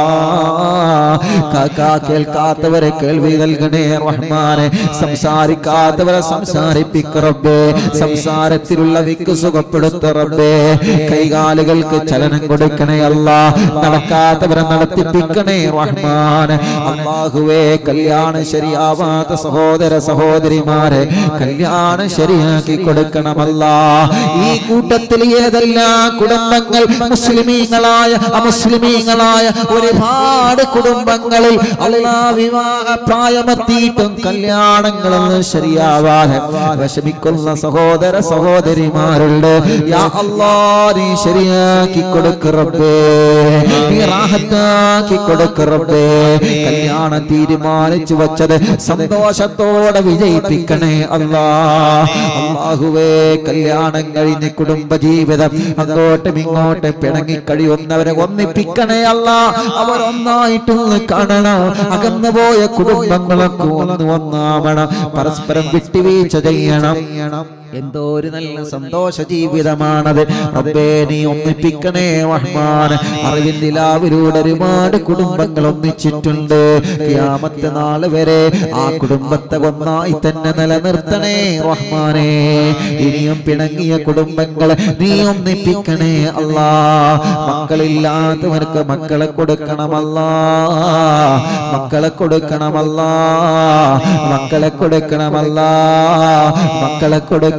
കാക്കാ കേൾക്കാത്തവരെ കേൾവി നൽകണേ റഹ്മാനെ, സംസാരിക്കാത്തവരെ സംസാരിപ്പിക്ക റബ്ബേ, സംസാരത്തിലുള്ള വിക്ക് സുഖപ്പെടുത്ത റബ്ബേ, കൈകാലുകൾക്ക് ചലനം കൊടുക്കണേ അല്ലാ, നടക്കാത്തവരെ നടത്തിപ്പിക്കണേ റഹ്മാനെ. അല്ലാഹുവേ കല്യാണം ശരിയാവാത്ത സഹോദര സഹോദരിമാരെ കല്യാണം ശരിയാക്കി കൊടുക്കണമല്ലാ. ഈ കൂട്ടത്തിൽ ഏതെല്ലാം കുടുംബങ്ങൾ മുസ്ലിമീങ്ങളായ അമുസ്ലിമീങ്ങളായ ഒരുപാട് കുടുംബങ്ങളിൽ അല്ലാ വിവാഹ പ്രായമെത്തിയിട്ടും കല്യാണങ്ങളൊന്നും ശരിയാവാതെ വിഷമിക്കുന്ന സഹോദര സഹോദരിമാരുണ്ട്. യാ അല്ലാ നീ ശരിയാക്കി കൊടുക്ക റബ്ബേ, നീ റാഹത്താക്കി കൊടുക്ക റബ്ബേ. കല്യാണം തീരുമാനിച്ചു വച്ചത് സന്തോഷത്തോടെ വിജയിപ്പിക്കണേ അല്ലാ. അല്ലാഹുവേ കല്യാണം കഴിഞ്ഞ് കുടുംബജീവിതം അങ്ങോട്ടും ഇങ്ങോട്ടും പിണങ്ങി കഴിയുന്നവരെ ഒന്നിപ്പിക്കണേ അല്ലാ. അവർ ഒന്നായിട്ടൊന്ന് കാണണം, അകന്നു പോയ കുടുംബങ്ങളൊക്കെ ഒന്ന് ഒന്നാവണം, പരസ്പരം വിട്ടുവീഴ്ച ചെയ്യണം. എന്തോ ഒരു നല്ല സന്തോഷ ജീവിതമാണത് റബ്ബേ, നീ ഒന്നിപ്പിക്കണേ റഹ്മാൻ. അറിവിൻ നിലാവിലൂടെ ഒരുപാട് കുടുംബങ്ങൾ ഒന്നിച്ചിട്ടുണ്ട്. ഖിയാമത്ത് നാൾ വരെ ആ കുടുംബത്തെ ഒന്നായി തന്നെ നിലനിർത്തണേ റഹ്മാനേ. ഇനിയും പിണങ്ങിയ കുടുംബങ്ങളെ നീ ഒന്നിപ്പിക്കണേ അല്ലാ. മക്കളില്ലാത്തവർക്ക് മക്കളെ കൊടുക്കണമല്ലാ, മക്കളെ കൊടുക്കണമല്ലാ, മക്കളെ കൊടുക്കണമല്ലാ, മക്കളെ കൊടുക്ക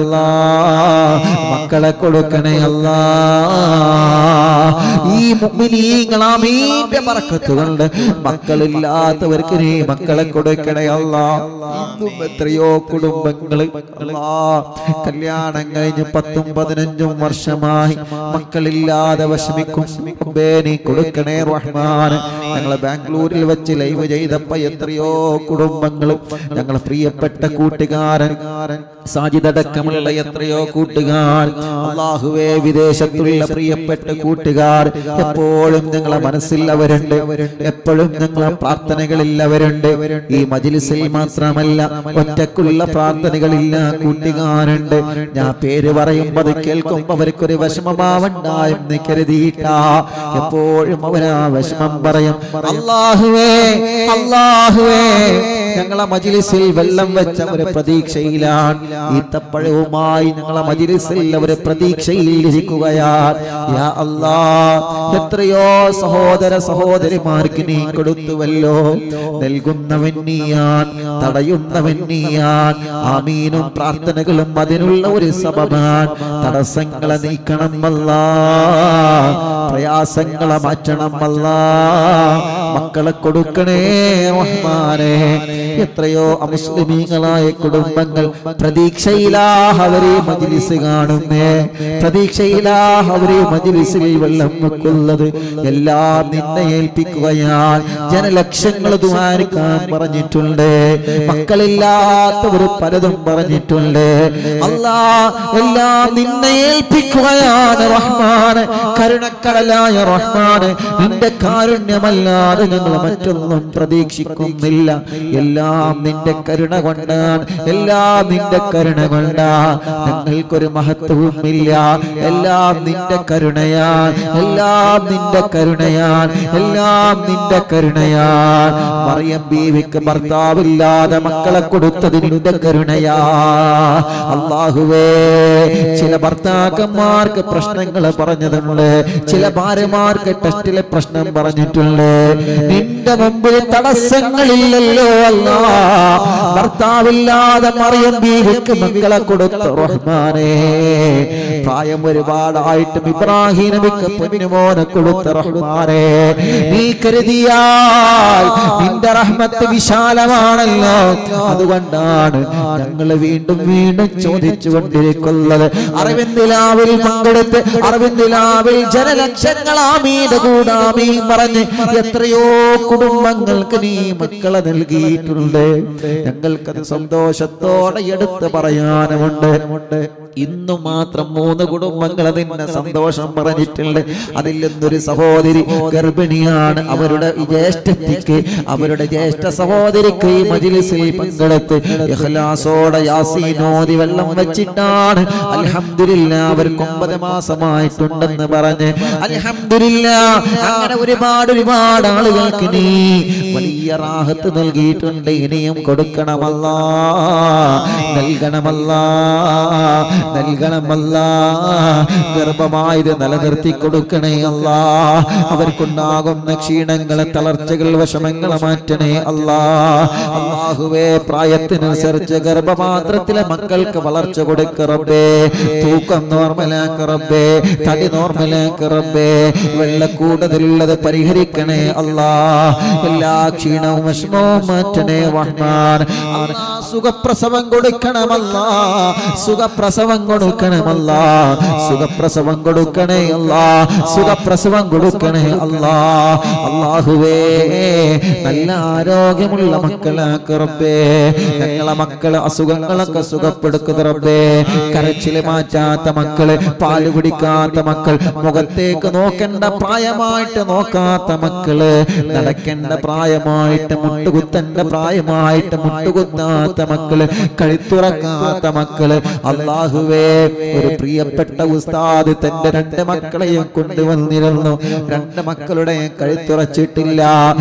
മക്കളെ കൊടുക്കണേ അല്ലാ. ഈ മുഅ്മിനീങ്ങൾ ആമീന്റെ ബറക്കത്ത് കൊണ്ട് മക്കളില്ലാത്തവർക്ക് നീ മക്കളെ കൊടുക്കണേ അല്ലാ. ഇന്നും എത്രയോ കുടുംബങ്ങൾ അല്ലാ കല്യാണം കഴിഞ്ഞ് പത്തും പതിനഞ്ചും വർഷമായി മക്കളില്ലാതെ വിഷമിക്കും. നീ കൊടുക്കണേ റഹ്മാൻ. ഞങ്ങളെ ബാംഗ്ലൂരിൽ വെച്ച് ലൈവ് ചെയ്തപ്പോ എത്രയോ കുടുംബങ്ങൾ, ഞങ്ങളെ പ്രിയപ്പെട്ട കൂട്ടുകാരൻ സാജിദടക്കമുള്ള എത്രയോ കൂട്ടുകാർ, അല്ലാഹുവേ വിദേശത്തുള്ള പ്രിയപ്പെട്ട കൂട്ടുകാർ എപ്പോഴും ഞങ്ങളെ മനസ്സിൽ അവരുണ്ട്, എപ്പോഴും ഞങ്ങളെ പ്രാർത്ഥനകളിൽ അവരുണ്ട്. ഈ മജ്ലിസിൽ മാത്രമല്ല ഒറ്റക്കുള്ള പ്രാർത്ഥനകളില്ല കൂട്ടുകാരുണ്ട്. ഞാൻ പേര് പറയുമ്പോൾ അത് കേൾക്കുമ്പോൾ അവർക്കൊരു വിഷമമാവണ്ടായെന്ന് കരുതിയിട്ടാ എപ്പോഴും അവരാ വിഷമം പറയും. അല്ലാഹുവേ അല്ലാഹുവേ ഞങ്ങളെ മജ്ലിസിൽ വെള്ളം വെച്ച ഒരു പ്രതീക്ഷയിലാണ്, ഈത്തപ്പഴവുമായി ഞങ്ങളെ മജ്ലിസിൽ ഒരു പ്രതീക്ഷയിൽ ഇരിക്കുകയാണ്. യാ അല്ലാ എത്രയോ സഹോദര സഹോദരിമാർക്ക് നീ കൊടുത്തുവല്ലോ. നൽകുന്നവൻ നീയാൻ, തടയുന്നവൻ നീയാൻ. ആമീനും പ്രാർത്ഥനകളും അതിനുള്ള ഒരു സബബാൻ. തടസ്സങ്ങളെ നീക്കണം അല്ലാ, പ്രയാസങ്ങളെ മാറ്റണം അല്ലാ. മക്കളെ കൊടുക്കണേ റഹ്മാനേ. എത്രയോ അമുസ്ലിമീങ്ങളായ കുടുംബങ്ങൾ പ്രതീക്ഷയിലാ അവരെ മജ്ലിസ് കാണുന്നേ, പ്രതീക്ഷയിലാ അവരെ മജ്ലിസിൽ വെള്ളം വെക്കുന്നത്. എല്ലാം നിന്നെ ഏൽപ്പിക്കുകയാൽ ജനലക്ഷങ്ങൾ ദുആരിക്കാൻ പറഞ്ഞിട്ടുണ്ട്. മക്കളില്ലാത്തവർ പലതും പറഞ്ഞിട്ടുണ്ട്. അല്ലാ, എല്ലാം നിന്നെ ഏൽപ്പിക്കുകയാണ് റഹ്മാനെ. കരുണക്കടലായ റഹ്മാനെ, നിന്റെ കാരുണ്യമല്ലാതെ ഞങ്ങൾ മറ്റൊന്നും പ്രതീക്ഷിക്കുന്നില്ല. എല്ലാം നിന്റെ കരുണ കൊണ്ടാണ്, എല്ലാം നിന്റെ കരുണ കൊണ്ടാണ്. ഞങ്ങൾക്കൊരു മഹത്വവും ഇല്ല. എല്ലാം നിന്റെ കരുണയാൻ, എല്ലാം നിന്റെ കരുണയാൻ, എല്ലാം നിന്റെ കരുണയാൻ. മറിയം ബീവിക്ക് ഭർത്താവില്ലാതെ മക്കളെ കൊടുത്തത് നിന്റെ കരുണയാ അല്ലാഹുവേ. ചില ഭർത്താക്കന്മാർക്ക് പ്രശ്നങ്ങൾ പറഞ്ഞതുണ്ട്, ചില ഭാര്യമാർക്ക് ടെസ്റ്റിലെ പ്രശ്നം പറഞ്ഞിട്ടുണ്ട്. നിന്റെ മുമ്പിൽ തടസ്സങ്ങളില്ലല്ലോ അല്ലാ. ഭർത്താവില്ലാതെ മറിയം ബീവിക്ക് മക്കളെ കൊടുത്ത റഹ്മാനേ. പ്രായം ഒരുപാടായിട്ടും ഇബ്രാഹിം നബിക്ക് പൊന്നുമോനെ കൊടുത്ത റഹ്മാനേ. നീ കരുതിയാൽ നിന്റെ റഹ്മത്ത് വിശാലമാണല്ലോ. അതുകൊണ്ടാണ് ഞങ്ങൾ വീണ്ടും വീണ്ടും ചോദിച്ചു കൊണ്ടിരിക്കുന്നത്. അറിവിന്ദിലാവിൽ പങ്കെടുത്ത് അറിവിന്ദിലാവിൽ ജനലക്ഷങ്ങൾ ആമീൻ കൂടാമീൻ പറഞ്ഞ് എത്രയോ കുടുംബങ്ങൾക്ക് നീ മക്കളെ നൽകിയിട്ടുണ്ട്. ഞങ്ങൾക്കത് സന്തോഷത്തോടെ എടുത്ത് പറയാനുമുണ്ട്. ഇന്നു മാത്രം മൂന്ന് കുടുംബങ്ങൾ അതിന്റെ സന്തോഷം പറഞ്ഞിട്ടുണ്ട്. അതിൽ നിന്നൊരു സഹോദരി ഗർഭിണിയാണ്. അവരുടെ ജ്യേഷ്ഠത്തിക്ക്, അവരുടെ ജ്യേഷ്ഠ സഹോദരിക്ക് ഈ മജ്ലിസിൽ പങ്കെടുത്ത് ഇഖ്ലാസോടെ യാസീൻ ഓതി വെള്ളം വെച്ചിട്ടാണ് അൽഹംദുലില്ലാ അവർക്ക് ഒമ്പത് മാസമായിട്ടുണ്ടെന്ന് പറഞ്ഞ് അൽഹംദുലില്ലാ. അങ്ങനെ ഒരുപാട് ഒരുപാട് ആളുകൾക്ക് നീ വലിയ റാഹത്ത് നൽകിയിട്ടുണ്ട്. ഇനിയും കൊടുക്കണമല്ലാ, നൽകണമല്ലാ, നൽകണമല്ലാ. ഗർഭമായത് നിലനിർത്തി കൊടുക്കണേ അല്ലാ. അവർക്കുണ്ടാകുന്ന ക്ഷീണങ്ങളെ, തളർച്ചകൾ, വിഷമങ്ങളെ മാറ്റണേ അല്ലാ. അല്ലാഹുവേ, പ്രായത്തിനനുസരിച്ച് ഗർഭപാത്രത്തിലെ മക്കൾക്ക് വളർച്ച കൊടുക്ക റബ്ബേ. തൂക്കം നോർമലാക്ക റബ്ബേ, തടി നോർമലാക്ക റബ്ബേ. വെള്ളക്കൂടുതലുള്ളത് പരിഹരിക്കണേ അല്ലാ. എല്ലാ ക്ഷീണവും വിഷമവും മാറ്റണേ റഹ്മാൻ. സുഖപ്രസവം കൊടുക്കണമല്ലാ, സുഖപ്രസവം കൊടുക്കണമല്ലാ, സുഖപ്രസവം കൊടുക്കണേ അല്ലാ, സുഖപ്രസവം കൊടുക്കണേ അല്ലാ. അല്ലാഹുവേ, നല്ല ആരോഗ്യമുള്ള മക്കളാക്ക് റബ്ബേ. ഞങ്ങളെ മക്കളെ അസുഖങ്ങളൊക്കെ സുഖപ്പെടുക്കുന്ന റബ്ബേ. കരച്ചില് മാറ്റാത്ത മക്കള്, പാല് കുടിക്കാത്ത മക്കൾ, മുഖത്തേക്ക് നോക്കേണ്ട പ്രായമായിട്ട് നോക്കാത്ത മക്കള്, നടക്കേണ്ട പ്രായമായിട്ട് മുട്ടുകുത്തേണ്ട പ്രായമായിട്ട് മുട്ടുകുത്താത്ത മക്കള്, കഴുത്തുറക്കാത്ത മക്കള്. അല്ലാഹുവേ, ഒരു പ്രിയപ്പെട്ട ഉസ്താദ് തന്റെ രണ്ട് മക്കളെയും കൊണ്ടുവന്നിരുന്നു. രണ്ട് മക്കളുടെ കഴുത്തുറച്ചിട്ടില്ല.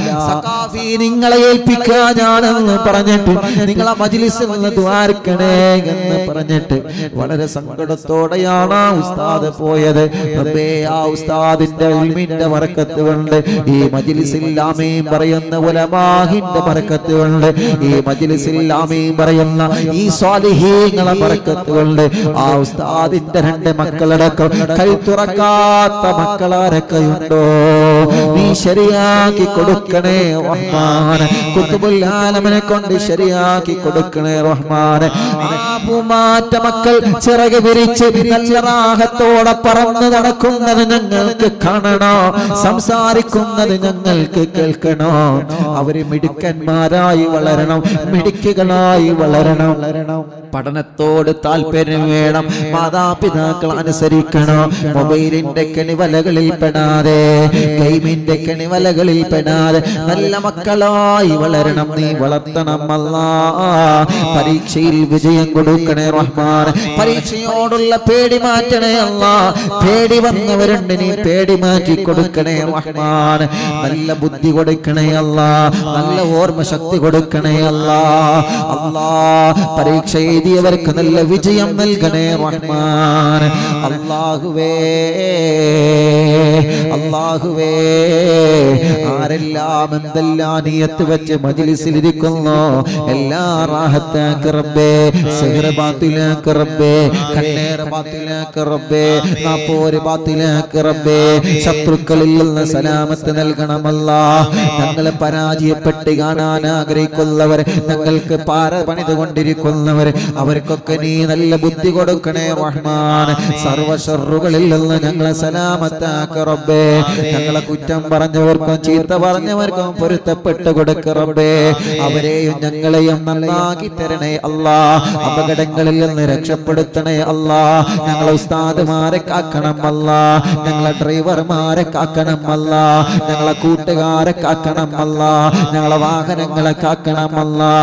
സഖാഫി, നിങ്ങളെ ഏൽപ്പിക്കാനാണെന്ന് പറഞ്ഞിട്ട് നിങ്ങളെ മജ്ലിസിൽ നിന്ന് ദ്വാരക്കണേ എന്ന് പറഞ്ഞിട്ട് വളരെ സങ്കടത്തോടെയാണ് ആ ഉസ്താദ് പോയത്. റബ്ബേ, ആ ഉസ്താദിന്റെ ഇൽമിന്റെ ബറക്കത്ത് കൊണ്ട്, ഈ മജ്ലിസിൽ ആമീൻ പറയുന്ന ഉലമാഹിന്റെ ബറക്കത്ത് കൊണ്ട്, ഈ മജ്ലിസിൽ ആമീൻ പറയുന്ന ഈ സ്വാലിഹീങ്ങളെ ബറക്കത്ത് കൊണ്ട് ആ ഉസ്താദിന്റെ രണ്ട് മക്കളടക്കം കഴുത്തുറക്കാത്ത മക്കളാരൊക്കെയുണ്ടോ നീ ശരിയാക്കി കൊടുക്കണേ റഹ്മാൻ. ഖുതുബുൽ ആലമിനെ കൊണ്ട് ശരിയാക്കി കൊടുക്കണേ റഹ്മാൻ. ആപുമാറ്റ മക്കൾ ചിറക് വിരിച്ച് നല്ല റാഹത്തോടെ പറന്ന് നടക്കുന്നത് ഞങ്ങൾക്ക് കാണണോ, സംസാരിക്കുന്നത് ഞങ്ങൾക്ക് കേൾക്കണോ. അവര് മിടുക്കന്മാരായി വളരണം, മിടുക്കുകളായി വളരണം. പഠനത്തോട് താല്പര്യം വേണം. മാതാപിതാക്കൾ അനുസരിക്കണം. മൊബൈലിന്റെ കെണിവലകളിൽ പെടാതെ, ഗെയിമിന്റെ കെണിവലകളിൽ പെടാതെ നല്ല മക്കളായി വളരണം. നീ വളർത്തണം വളർത്തണം അല്ലാ. പരീക്ഷയിൽ വിജയം കൊടുക്കണേ റഹ്മാൻ. പരീക്ഷയോടുള്ള പേടി മാറ്റണേ അല്ലാ. പേടി വന്നവരുണ്ട്, നീ പേടി മാറ്റി കൊടുക്കണേ റഹ്മാൻ. നല്ല ബുദ്ധി കൊടുക്കണേ അല്ലാ. നല്ല ഓർമ്മ ശക്തി കൊടുക്കണേ അല്ലാ. അല്ലാ പരീക്ഷ എഴുതിയവർക്ക് നല്ല വിജയം നൽകണേ റഹ്മാൻ. അല്ലാഹുവേ അല്ലാഹുവേ ആരെല്ലാം എന്തെല്ലാം നിയത്ത് വെച്ച് മജ്ലിസിൽ ഇരിക്കുന്നു എല്ലാ റാഹത്താക്ക് റബ്ബേ. സിഹ്ർ ബാത്തിലാക്ക് റബ്ബേ. കണ്ണേറ് ബാത്തിലാക്ക് റബ്ബേ. നാപ്പോര് ബാത്തിലാക്ക് റബ്ബേ. ശത്രുക്കളിൽ നിന്ന് സലാമത്ത് നൽകണമല്ലാ. ഞങ്ങളെ പരാജയപ്പെട്ട് കാണാൻ ആഗ്രഹിക്കുന്നവർ, ഞങ്ങൾക്ക് പാറ പണിതുകൊണ്ടിരിക്കുന്നവർ, അവർക്കൊക്കെ നീ നല്ല ബുദ്ധി കൊടുക്കണേ റഹ്മാൻ. സർവ ശർറുകളിൽ നിന്ന് ഞങ്ങളെ സലാമത്താക്ക് റബ്ബേ. ഞങ്ങളെ കുറ്റം പറഞ്ഞവർക്കും ചീത്ത പറഞ്ഞവർക്കും പൊരുത്തപ്പെട്ട് കൊടുക്ക റബ്ബേ. അവരെയും ഞങ്ങളെയും നന്നാക്കി തരണേ അല്ലാ. അപകടങ്ങളിൽ നിന്ന് രക്ഷപ്പെടുത്തണേ അല്ലാ. ഞങ്ങളെ ഉസ്താദുമാരെ കാക്കണം അല്ലാ. ഞങ്ങളെ ഡ്രൈവർമാരെ കാക്കണം അല്ലാ. ഞങ്ങളെ കൂട്ടുകാരെ കാക്കണം അല്ലാ. ഞങ്ങളെ വാഹനങ്ങളെ കാക്കണം അല്ലാ.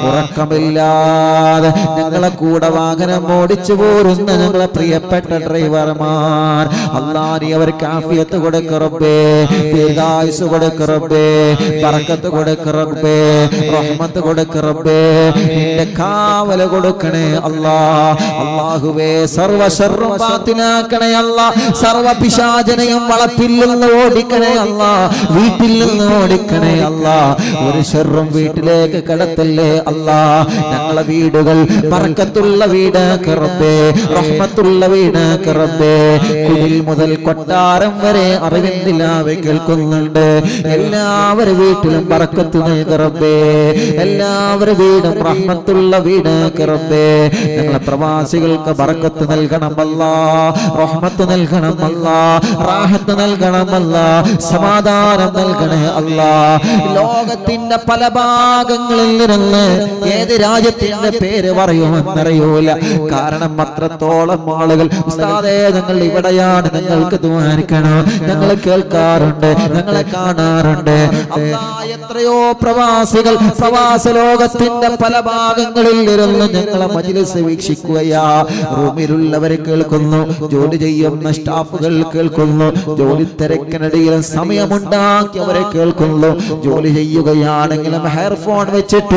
ഉറക്കമില്ലാതെ ഞങ്ങളെ കൂടെ വാഹനം ഓടിച്ചു പോരുന്ന ഞങ്ങളെ പ്രിയപ്പെട്ട ഡ്രൈവർമാർ അല്ലാ, നീ അവർക്ക് ആഫിയത്ത് കൊടുക്ക റബ്ബേ. ദീർഘായുസ് കൊടുക്ക റബ്ബേ. ബറക്കത്ത് കൊടുക്ക റബ്ബേ. റഹ്മത്ത് കൊടുക്ക റബ്ബേ. നിന്റെ കാവല് കൊടുക്കണേ അല്ലാ. അല്ലാഹുവേ സർവ ശർറും ബാത്തിലാക്കണേ അല്ലാ. സർവ പിശാചനെയും വളപ്പിൽ നിന്ന് ഓടിക്കണേ അല്ലാ. വീട്ടിൽ നിന്ന് ഓടിക്കണേ അല്ലാ. ഒരു ശർറും വീട്ടിലേക്ക് കടത്തല്ലേ അല്ലാ. ഞങ്ങളെ വീടുകൾ ബറക്കത്തുള്ള വീടാക്ക് റബ്ബേ. റഹ്മത്തുള്ള വീടാക്ക് റബ്ബേ. കുടിൽ മുതൽ കൊട്ടാരം വരെ അറിവിന്ദിലാവ് കേൾക്കുന്നുണ്ട്. എല്ലാവരും വീട്ടിലും ബറക്കത്ത് നൽക റബ്ബേ. എല്ലാവരും വീടും റഹ്മത്തുള്ള വീടാക്ക് റബ്ബേ. ഞങ്ങളെ പ്രവാസികൾക്ക് ബറക്കത്ത് നൽകണമല്ലാ. റഹ്മത്ത് നൽകണമല്ലാ. റാഹത്ത് നൽകണമല്ലാ. സമാധാനം നൽകണേ അല്ലാ. ലോകത്തിന്റെ പല ഭാഗങ്ങളിൽ നിന്ന് ഏത് രാജ്യത്തിന്റെ പേര് പറയുമെന്നറിയൂല. കാരണം അത്രത്തോളം ആളുകൾ ഉസ്താദേ ഞങ്ങൾ ഇവിടെയാണ്, ഞങ്ങൾക്ക് ദ്വാരിക്കണം, ഞങ്ങൾ കേൾക്കാറുണ്ട്, ഞങ്ങളെ കാണാറുണ്ട്. അല്ലാ എത്രയോ പ്രവാസികൾ പ്രവാസ ലോകത്തിന്റെ പല ഭാഗങ്ങളിൽ ഇരുന്ന് ഞങ്ങളെ മജ്ലിസ് വീക്ഷിക്കുകയാ. റൂമിലുള്ളവരെ കേൾക്കുന്നു, ജോലി ചെയ്യുന്ന സ്റ്റാഫുകൾ കേൾക്കുന്നു, ജോലി തിരക്കിനിടയിൽ സമയമുണ്ടാക്കി അവരെ കേൾക്കുന്നു. ജോലി ചെയ്യുകയാണെങ്കിലും ഹെയർഫോൺ വെച്ചിട്ട്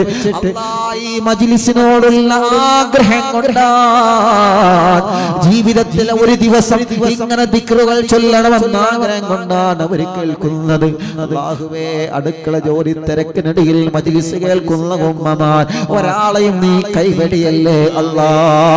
ഈ മജ്ലിസിനോടുള്ള ആഗ്രഹം കൊണ്ടാണ്, ജീവിതത്തിൽ ഒരു ദിവസം ഇങ്ങനെ ദിക്റുകൾ ചൊല്ലണമെന്ന ആഗ്രഹം കൊണ്ടാണ് അവർ കേൾക്കുന്നത്. അല്ലാഹുവേ അടുക്കള ജോലി തിരക്കിനിടയിൽ മജ്ലിസ് കേൾക്കുന്ന ഉമ്മമാർ ഒരാളെയും നീ കൈവെടിയല്ലേ അല്ലാ.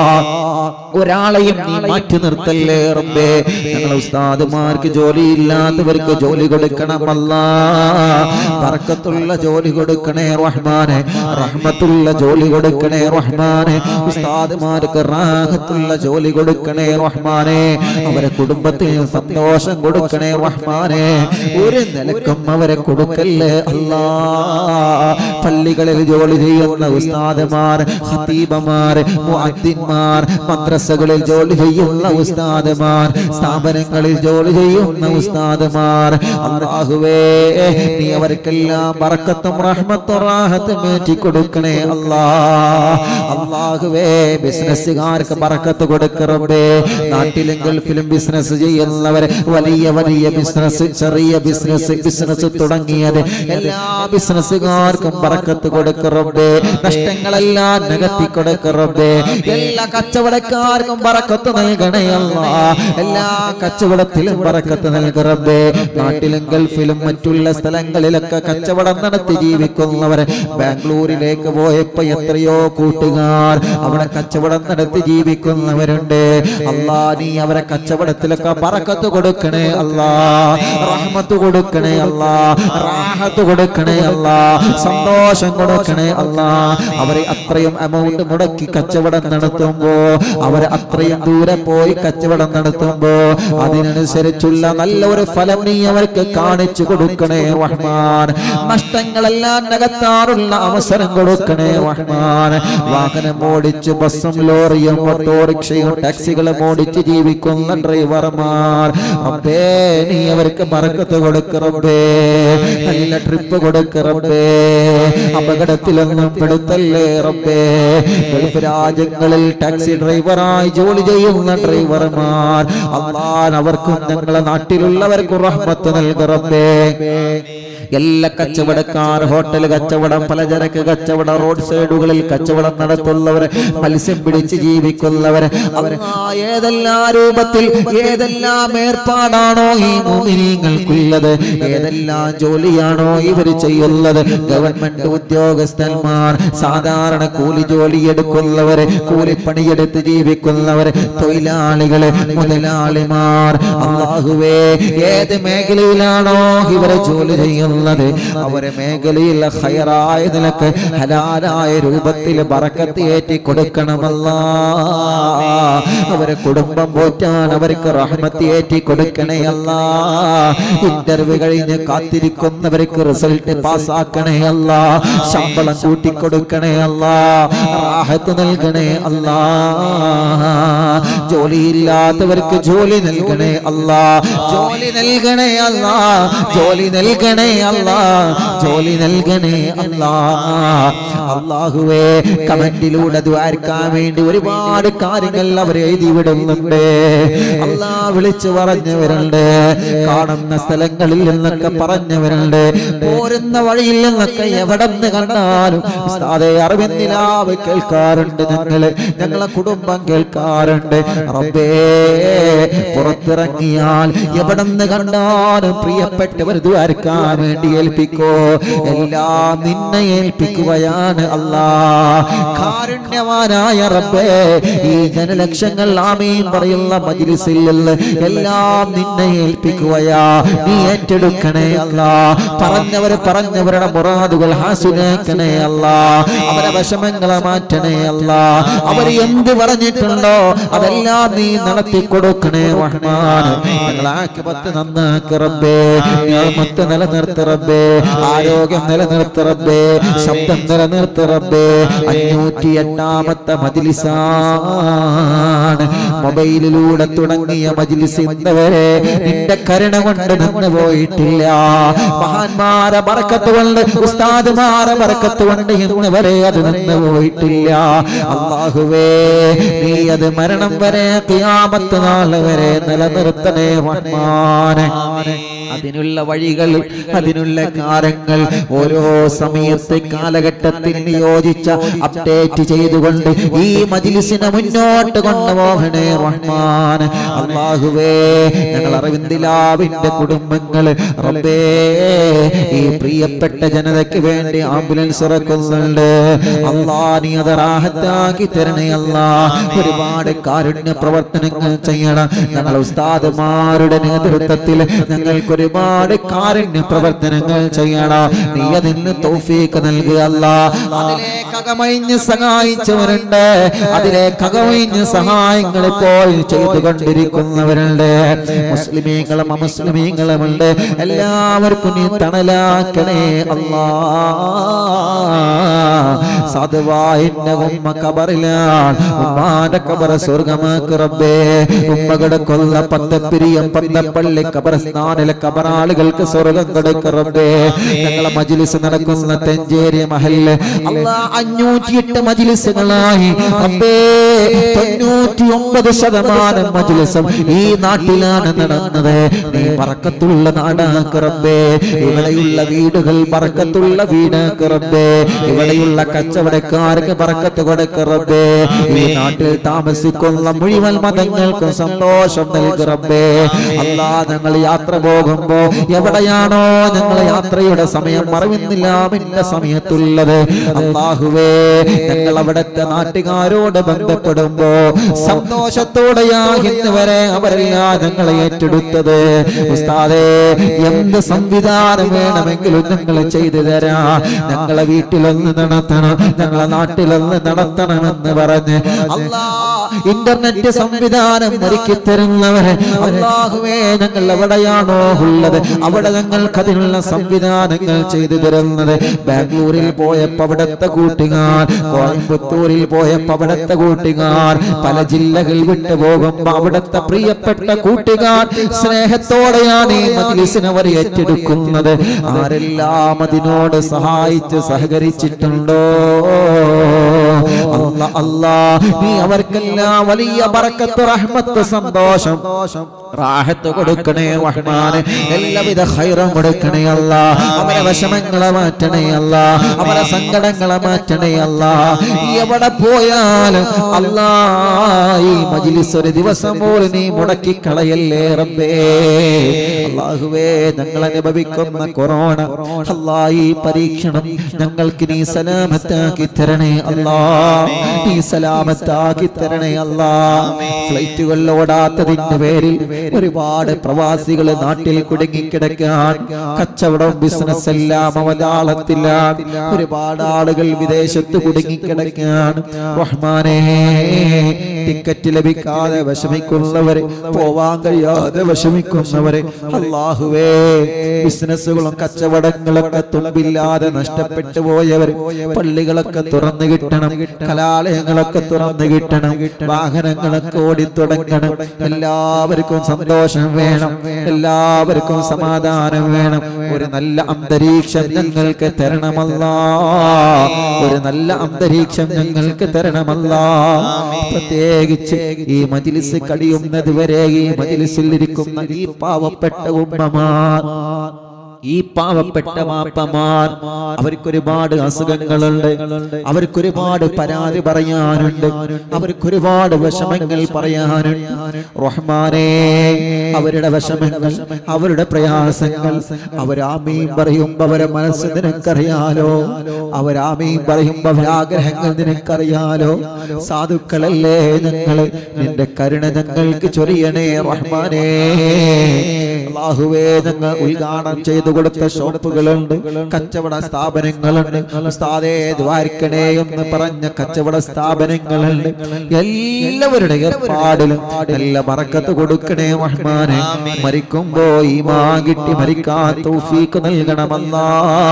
ഒരാളെയും നീ മാറ്റി നിർത്തല്ലേ റബ്ബേ. ഞങ്ങളെ ഉസ്താദുമാർക്ക് ജോലിയില്ലാത്തവർക്ക് ജോലി കൊടുക്കണമല്ലാ. ബറക്കത്തുള്ള ജോലി കൊടുക്കണേ റഹ്മാനെ. റഹ്മത്തുള്ള ജോലി കൊടുക്കണേ റഹ്മാനെ. ഉസ്താദുമാർക്ക് റാഹത്തുള്ള ജോലി കൊടുക്കണേ റഹ്മാനെ. അവരെ കുടുംബത്തിന് സന്തോഷം കൊടുക്കണേ റഹ്മാനെ. ഒരു നിലക്കും അവരെ കൊടുക്കല്ലേ അല്ലാ. പള്ളികളിൽ ജോലി ചെയ്യുന്ന ഉസ്താദുമാർ, ഖതീബമാർ, മുഅദ്ദിൻമാർ, മദ്രസകളിൽ ജോലി ചെയ്യുന്ന ഉസ്താദുമാർ, സ്ഥാപനങ്ങളിൽ ജോലി ചെയ്യുന്ന ഉസ്താദുമാർ, അല്ലാഹുവേ നീ അവർക്കെല്ലാം ബറക്കത്തും റഹ്മത്തും റാഹത്തും ഏറ്റി കൊടുക്കണേ അല്ലാ. അല്ലാഹുവേ ബിസിനസ്സുകാർക്ക് ബറക്കത്ത് കൊടുക്ക റബ്ബേ. നാട്ടിലും ഗൾഫിലും ബിസിനസ് ചെയ്യുന്നവർ വലിയ വലിയ ബിസിനസ്, ചെറിയ ബിസിനസ്, ബിസിനസ് തുടങ്ങിയത് എല്ലാ ബിസിനസ്സുകാർക്കും ബറക്കത്ത് കൊടുക്ക റബ്ബേ. നഷ്ടങ്ങളെല്ലാം നികത്തി കൊടുക്ക റബ്ബേ. എല്ലാ കച്ചവടക്കാർക്കും ബറക്കത്ത് നൽകണേ അല്ലാ. എല്ലാ കച്ചവടത്തിലും ബറക്കത്ത് നൽക റബ്ബേ. നാട്ടിലും ഗൾഫിലും മറ്റുള്ള സ്ഥലങ്ങളിലൊക്കെ കച്ചവടം നടത്തി ജീവിക്കുന്നവർ, ബാംഗ്ലൂരിലേക്ക് പോയപ്പോ എത്രയോ കൂട്ടുകാർ അവിടെ കച്ചവടം നടത്തി ജീവിക്കുന്നവരുണ്ട്. അല്ലാ നീ അവരെ കച്ചവടത്തിലൊക്കെ ബറക്കത്ത് കൊടുക്കണേ അല്ലാ. റഹ്മത്ത് കൊടുക്കണേ അല്ലാ. റാഹത്ത് കൊടുക്കണേ അല്ലാ. സന്തോഷം കൊടുക്കണേ അല്ലാ. അവരെ അത്രയും എമൗണ്ട് മുടക്കി കച്ചവടം നടത്തുമ്പോ, അവരെ അത്രയും ദൂരെ പോയി കച്ചവടം നടത്തുമ്പോ അതിനനുസരിച്ചുള്ള നല്ലൊരു ഫലം നീ അവർക്ക് കാണിച്ചു കൊടുക്കണേ റഹ്മാൻ. നഷ്ടങ്ങളെല്ലാം നികത്താറുള്ള അവസരം കൊടുക്കണേ റഹ്മാൻ. വാഹനം ഓടിച്ച് ബസ്സും ലോറിയും ഓട്ടോറിക്ഷയും ടാക്സികളും ഓടിച്ച് ജീവിക്കുന്ന ഡ്രൈവർമാർ റബ്ബേ നീ അവർക്ക് ബറക്കത്ത് കൊടുക്ക റബ്ബേ. നല്ല ട്രിപ്പ് കൊടുക്ക റബ്ബേ. അപകടത്തിലൊന്നും പെടുത്തല്ലേ റബ്ബേ. ഗൾഫ് രാജ്യങ്ങളിൽ ടാക്സി ഡ്രൈവറായി ജോലി ചെയ്യുന്ന ഡ്രൈവർമാർ അല്ലാഹ് അവർക്കും ഞങ്ങളെ നാട്ടിലുള്ളവർക്കും റഹ്മത്ത് നൽക റബ്ബേ. എല്ലാ കച്ചവടക്കാർ, ഹോട്ടൽ കച്ചവടം, പലചരക്ക് കച്ചവടം, റോഡ് സൈഡുകളിൽ കച്ചവടം നടത്തുന്നവർ, മത്സ്യം പിടിച്ച് ജീവിക്കുന്നവർ, അവർ ഏതെല്ലാം രൂപത്തിൽ ഏതെല്ലാം ഏർപ്പാടാണോ ഈ മുഅ്മിനീങ്ങൾക്കുള്ളത്, ഏതെല്ലാം ജോലിയാണോ ഇവർ ചെയ്യുന്നത്, ഗവൺമെന്റ് ഉദ്യോഗസ്ഥന്മാർ, സാധാരണ കൂലി ജോലി എടുക്കുന്നവർ, കൂലിപ്പണിയെടുത്ത് ജീവിക്കുന്നവർ, തൊഴിലാളികൾ, മുതലാളിമാർ, അല്ലാഹുവേ ഏത് മേഖലയിലാണോ ഇവരെ ജോലി ചെയ്യുന്നത് അവരെ മേഖലയിൽ ഖൈറായ നിലക്ക് ഹലാലായ രൂപത്തിൽ ബറക്കത്ത് ഏറ്റി കൊടുക്കണമല്ലാ. അവരെ കുടുംബം പോറ്റാൻ അവർക്ക് റഹ്മത്ത് ഏറ്റി കൊടുക്കണേ അല്ലാ. ഇന്റർവ്യൂ കഴിഞ്ഞ് കാത്തിരിക്കുന്നവർക്ക് റിസൾട്ട് പാസ്സാക്കണേ അല്ലാ. ശമ്പളം കൂട്ടിക്കൊടുക്കണേ അല്ലാ. റാഹത്ത് നൽകണേ അല്ലാ. ജോലിയില്ലാത്തവർക്ക് ജോലി നൽകണേ അല്ലാ. ജോലി നൽകണേ അല്ലാ. ജോലി നൽകണേ അല്ലാ. ജോലി നൽകണേ അല്ലാ. അല്ലാഹുവേ കമന്റിലൂടെ ദുആർക്കാൻ വേണ്ടി ഒരുപാട് കാര്യങ്ങൾ അവർ എഴുതി വിടുന്നുണ്ട്. അല്ലാ വിളിച്ചു പറഞ്ഞവരുണ്ട്, കാണുന്ന സ്ഥലങ്ങളിൽ നിന്നൊക്കെ പറഞ്ഞവരുണ്ട്, പോരുന്ന വഴിയിൽ നിന്നൊക്കെ എവിടെ നിന്ന് കണ്ടാലും ഉസ്താദേ അറിവിന്ദിലാവ് കേൾക്കാറുണ്ട്. ഞങ്ങള് ഞങ്ങളെ കുടുംബം കേൾക്കാറുണ്ട്. റബ്ബേ പുറത്തിറങ്ങിയാൽ എവിടെ നിന്ന് കണ്ടാലും പ്രിയപ്പെട്ടവർ ദുആർക്കാൻ വേണ്ടി ഏൽപ്പിക്കോ. എല്ലാം നിന്നെ ഏൽപ്പിക്കുകയാണ് അല്ലാ. കാരുണ്യവാനായ റബ്ബേ ഈ ജനലക്ഷങ്ങൾ ആമീൻ പറയുന്ന മജ്ലിസിൽ എല്ലാം നിന്നെ ഏൽപ്പിക്കുകയാ. നീ ഏറ്റെടുക്കണേ അല്ലാ. പറഞ്ഞവർ പറഞ്ഞവരുടെ മുറാദുകൾ ഹാസിലാക്കണേ അല്ലാ. അവരെ വിഷമങ്ങളെ മാറ്റണേ അല്ലാ. അവർ എന്ത് പറഞ്ഞിട്ടുണ്ടോ അതെല്ലാം നീ നടത്തി കൊടുക്കണേ റഹ്മാൻ. ഞങ്ങളെ ആഖിബത്ത് നന്നാക്ക് റബ്ബേ. നിഅമത്ത് നിലനിർത്ത് റബ്ബേ. ആരോഗ്യം നിലനിർത്ത് റബ്ബേ. ശബ്ദം നിലനിർത്ത് റബ്ബേ. അഞ്ഞൂറ്റി എട്ടാമത്തെ മജ്ലിസാണ്. മൊബൈലിലൂടെ തുടങ്ങിയ മജ്ലിസ് ഇന്നവരെ നിന്റെ കരുണ കൊണ്ട് നിന്ന് പോയിട്ടില്ല. മഹാന്മാരെ ബർക്കത്ത് കൊണ്ട്, ഉസ്താദുമാരെ ബർക്കത്ത് കൊണ്ട് ഇന്നവരെ അത് നിന്ന് പോയിട്ടില്ല. അല്ലാഹുവേ നീ അത് മരണം വരെ ഖിയാമത്ത് നാൾ വരെ നിലനിർത്തണേ റഹ്മാനെ. അതിനുള്ള വഴികൾ, അതിനുള്ള കാര്യങ്ങൾ ഓരോ സമയത്തെ കാലഘട്ടത്തിൽ നിയോജിച്ച അപ്ഡേറ്റ് ചെയ്തുകൊണ്ട് ഈ മജ്ലിസിനെ മുന്നോട്ട് കൊണ്ടുപോകണേ റഹ്മാൻ. അല്ലാഹുവേ ഞങ്ങൾ അറിവിന്ദിലാവിന്റെ കുടുംബങ്ങൾ റബ്ബേ ഈ പ്രിയപ്പെട്ട ജനതയ്ക്ക് വേണ്ടി ആംബുലൻസ് ഇറക്കുന്നുണ്ട്. അല്ലാ നീ അത് റാഹത്താക്കി തരണേ അല്ലാ. ഒരുപാട് കാരുണ്യ പ്രവർത്തനങ്ങൾ ചെയ്യണം. ഞങ്ങൾ ഉസ്താദുമാരുടെ നേതൃത്വത്തിൽ ഞങ്ങൾക്ക് ഒരുപാട് കാരുണ്യ പ്രവർത്തനങ്ങൾ ചെയ്യണം. നീ അതിന് തൗഫീഖ് നൽകുക അല്ലാ. അതിലേക്ക് അകമഴിഞ്ഞ് സഹായിച്ചവരുണ്ട്, അതിലേക്ക് അകമഴിഞ്ഞ് സഹായങ്ങൾ ഇപ്പോൾ ചെയ്തുകൊണ്ടിരിക്കുന്നവരുണ്ട്. മുസ്ലിമീങ്ങളും അമുസ്ലിമീങ്ങളുമുണ്ട്. എല്ലാവർക്കും നീ തണലാക്കണേ അല്ലാ. സാധുവായിന്റെ ഉമ്മ കബറിലാണ്. ഉമ്മാന്റെ കബർ സ്വർഗമാക്ക് റബ്ബേ. ഉമ്മകളുടെ കൊല്ല പത്തപ്പിരിയം പന്തപ്പള്ളി കബർസ്ഥാനിലെ കബറാളുകൾക്ക് സ്വർഗം കൊടുക്ക റബ്ബേ. ഞങ്ങളെ മജ്ലിസ് നടക്കുന്ന തെഞ്ചേരി മഹല്ല് അല്ലാ അഞ്ഞൂറ്റി എട്ട് മജ്ലിസുകളായി റബ്ബേ. തൊണ്ണൂറ്റി ഒമ്പത് ശതമാനം മജ്ലിസും ഈ നാട്ടിലാണ് നടന്നത്. നീ ബർക്കത്തുള്ള നാടാക്ക് റബ്ബേ. ഇവിടെയുള്ള വീടുകൾ ബർക്കത്തുള്ള വീടാക്ക് റബ്ബേ. ഇവിടെയുള്ള കച്ചവടക്കാർക്ക് ബർക്കത്ത് കൊടുക്ക റബ്ബേ. ഈ നാട്ടിൽ താമസിക്കുന്ന മുഴുവൻ മതങ്ങൾക്കും സന്തോഷം നൽകി റബ്ബേ. അല്ലാ ഞങ്ങൾ യാത്ര പോകുമ്പോ എവിടെയാണോ ഞങ്ങളെ യാത്രയുടെ സമയം അറിവിന്നില്ല മിന്ന സമയത്തുള്ളത് അല്ലാഹുവേ ഞങ്ങൾ അവിടുത്തെ നാട്ടുകാരോട് ബന്ധപ്പെടുമ്പോ സന്തോഷത്തോടെയാ ഇന്ന് വരെ അവരെല്ലാം ഞങ്ങളെ ഏറ്റെടുത്തത്. ഉസ്താദേ എന്ത് സംവിധാനം വേണമെങ്കിലും ഞങ്ങൾ ചെയ്തു തരാം. ഞങ്ങളെ വീട്ടിലൊന്ന് നടത്തണം, ഞങ്ങളെ നാട്ടിലൊന്ന് നടത്തണമെന്ന് പറഞ്ഞ് അല്ലാ ഇന്റർനെറ്റ് സംവിധാനം ഒരുക്കി തരുന്നവരെ അല്ലാഹുവേ ഞങ്ങൾ എവിടെയാണോ ഉള്ളത് അവിടെ ഞങ്ങൾക്ക് അതിനുള്ള സംവിധാനങ്ങൾ ചെയ്തു തരുന്നത്. ബാംഗ്ലൂരിൽ പോയപ്പോ അവിടുത്തെ കൂട്ടുകാർ കൂട്ടുകാർ കോയമ്പത്തൂരിൽ പോയപ്പോ അവിടുത്തെ കൂട്ടുകാർ പല ജില്ലകൾ വിട്ടു പോകുമ്പോ അവിടുത്തെ പ്രിയപ്പെട്ട കൂട്ടുകാർ സ്നേഹത്തോടെയാണ് ഈ മജ്‌ലിസിനെ അവർ ഏറ്റെടുക്കുന്നത്. ആരെല്ലാം അതിനോട് സഹായിച്ച് സഹകരിച്ചിട്ടുണ്ടോ അല്ലാ അല്ലാ നീ അവർക്കെല്ലാം വലിയ ബറക്കത്ത് റഹ്മത്ത് സന്തോഷം റാഹത്ത് കൊടുക്കണേ റഹ്മാനെ. എല്ലാവിധ ഖൈറും കൊടുക്കണേ അല്ലാ. അവരെ വിഷമങ്ങളെ മാറ്റണേ അല്ലാ. അവരെ സങ്കടങ്ങളെ മാറ്റണേ അല്ലാ. എവിടെ പോയാലും അല്ലാ ഈ മജ്‌ലിസ് ഒരു ദിവസം പോലും നീ മുടക്കി കളയല്ലേ റബ്ബേ. അല്ലാഹുവേ ഞങ്ങൾ അനുഭവിക്കുന്ന കൊറോണ അല്ലാ ഈ പരീക്ഷണം ഞങ്ങൾക്ക് നീ സലാമത്താക്കി തരണേ അല്ലാ. നീ സലാമത്താക്കി തരണേ അല്ലാ. ഫ്ലൈറ്റുകൾ ഓടാത്തതിന്റെ പേരിൽ ഒരുപാട് പ്രവാസികൾ നാട്ടിൽ കുടുങ്ങിക്കിടക്കാൻ, കച്ചവടം ബിസിനസ് എല്ലാം അവതാളത്തിലാണ്. ഒരുപാട് ആളുകൾ വിദേശത്ത് കുടുങ്ങിക്കിടക്കാൻ റഹ്മാനേ. ടിക്കറ്റ് ലഭിക്കാതെ വിഷമിക്കുന്നവരെ, പോവാൻ കഴിയാതെ വിഷമിക്കുന്നവരെ അല്ലാഹുവേ, ബിസിനസ്സുകളും കച്ചവടങ്ങളൊക്കെ തുമ്പില്ലാതെ നഷ്ടപ്പെട്ടു പോയവർ പള്ളികളൊക്കെ തുറന്നു കിട്ടണം, കലാലയങ്ങളൊക്കെ തുറന്നു കിട്ടണം, വാഹനങ്ങളൊക്കെ ഓടിത്തുടങ്ങണം. എല്ലാവർക്കും സന്തോഷം വേണം, എല്ലാവർക്കും സമാധാനം വേണം. ഒരു നല്ല അന്തരീക്ഷം ഞങ്ങൾക്ക് തരണമല്ലാ. ഒരു നല്ല അന്തരീക്ഷം ഞങ്ങൾക്ക് തരണമല്ലാ. പ്രത്യേകിച്ച് ഈ മജ്‌ലിസ് കഴിയുന്നത് വരെ ഈ മജ്‌ലിസിൽ ഇരിക്കുന്ന ഈ പാവപ്പെട്ട ഉമ്മമാർ, ഈ പാവപ്പെട്ട മാപ്പമാർ, അവർക്കൊരുപാട് അസുഖങ്ങളുണ്ട്, അവർക്കൊരുപാട് പരാതി പറയാനുണ്ട്, അവർക്കൊരുപാട് വിഷമങ്ങൾ പറയാനുണ്ട് റഹ്മാനേ. അവരുടെ വിഷമങ്ങൾ, അവരുടെ പ്രയാസങ്ങൾ അവരാമീൻ പറയുമ്പോ അവരെ മനസ്സ് നിനക്കറിയാലോ. അവരാമീൻ പറയുമ്പോ അവരാഗ്രഹങ്ങൾ നിനക്കറിയാലോ. സാധുക്കളല്ലേ ഞങ്ങള്, നിന്റെ കരുണ ഞങ്ങൾക്ക് ചൊരിയണേ റഹ്മാനേ. അല്ലാഹുവേ, ഞങ്ങൾ ഉദ്ഘാടനം ചെയ്തു കൊടുത്ത ഷോപ്പുകളുണ്ട്, കച്ചവട സ്ഥാപനങ്ങളുണ്ട്. ഉസ്താദേ ദ്വാരിക്കണേ എന്ന് പറഞ്ഞ കച്ചവട സ്ഥാപനങ്ങളുണ്ട്. എല്ലാവരുടെ ഏർപ്പാടിലും നല്ല ബറക്കത്ത് കൊടുക്കണേ റഹ്മാനെ. മരിക്കുമ്പോ ഈമാൻ കിട്ടി മരിക്കാൻ തൗഫീഖ് നൽകണമല്ലാ.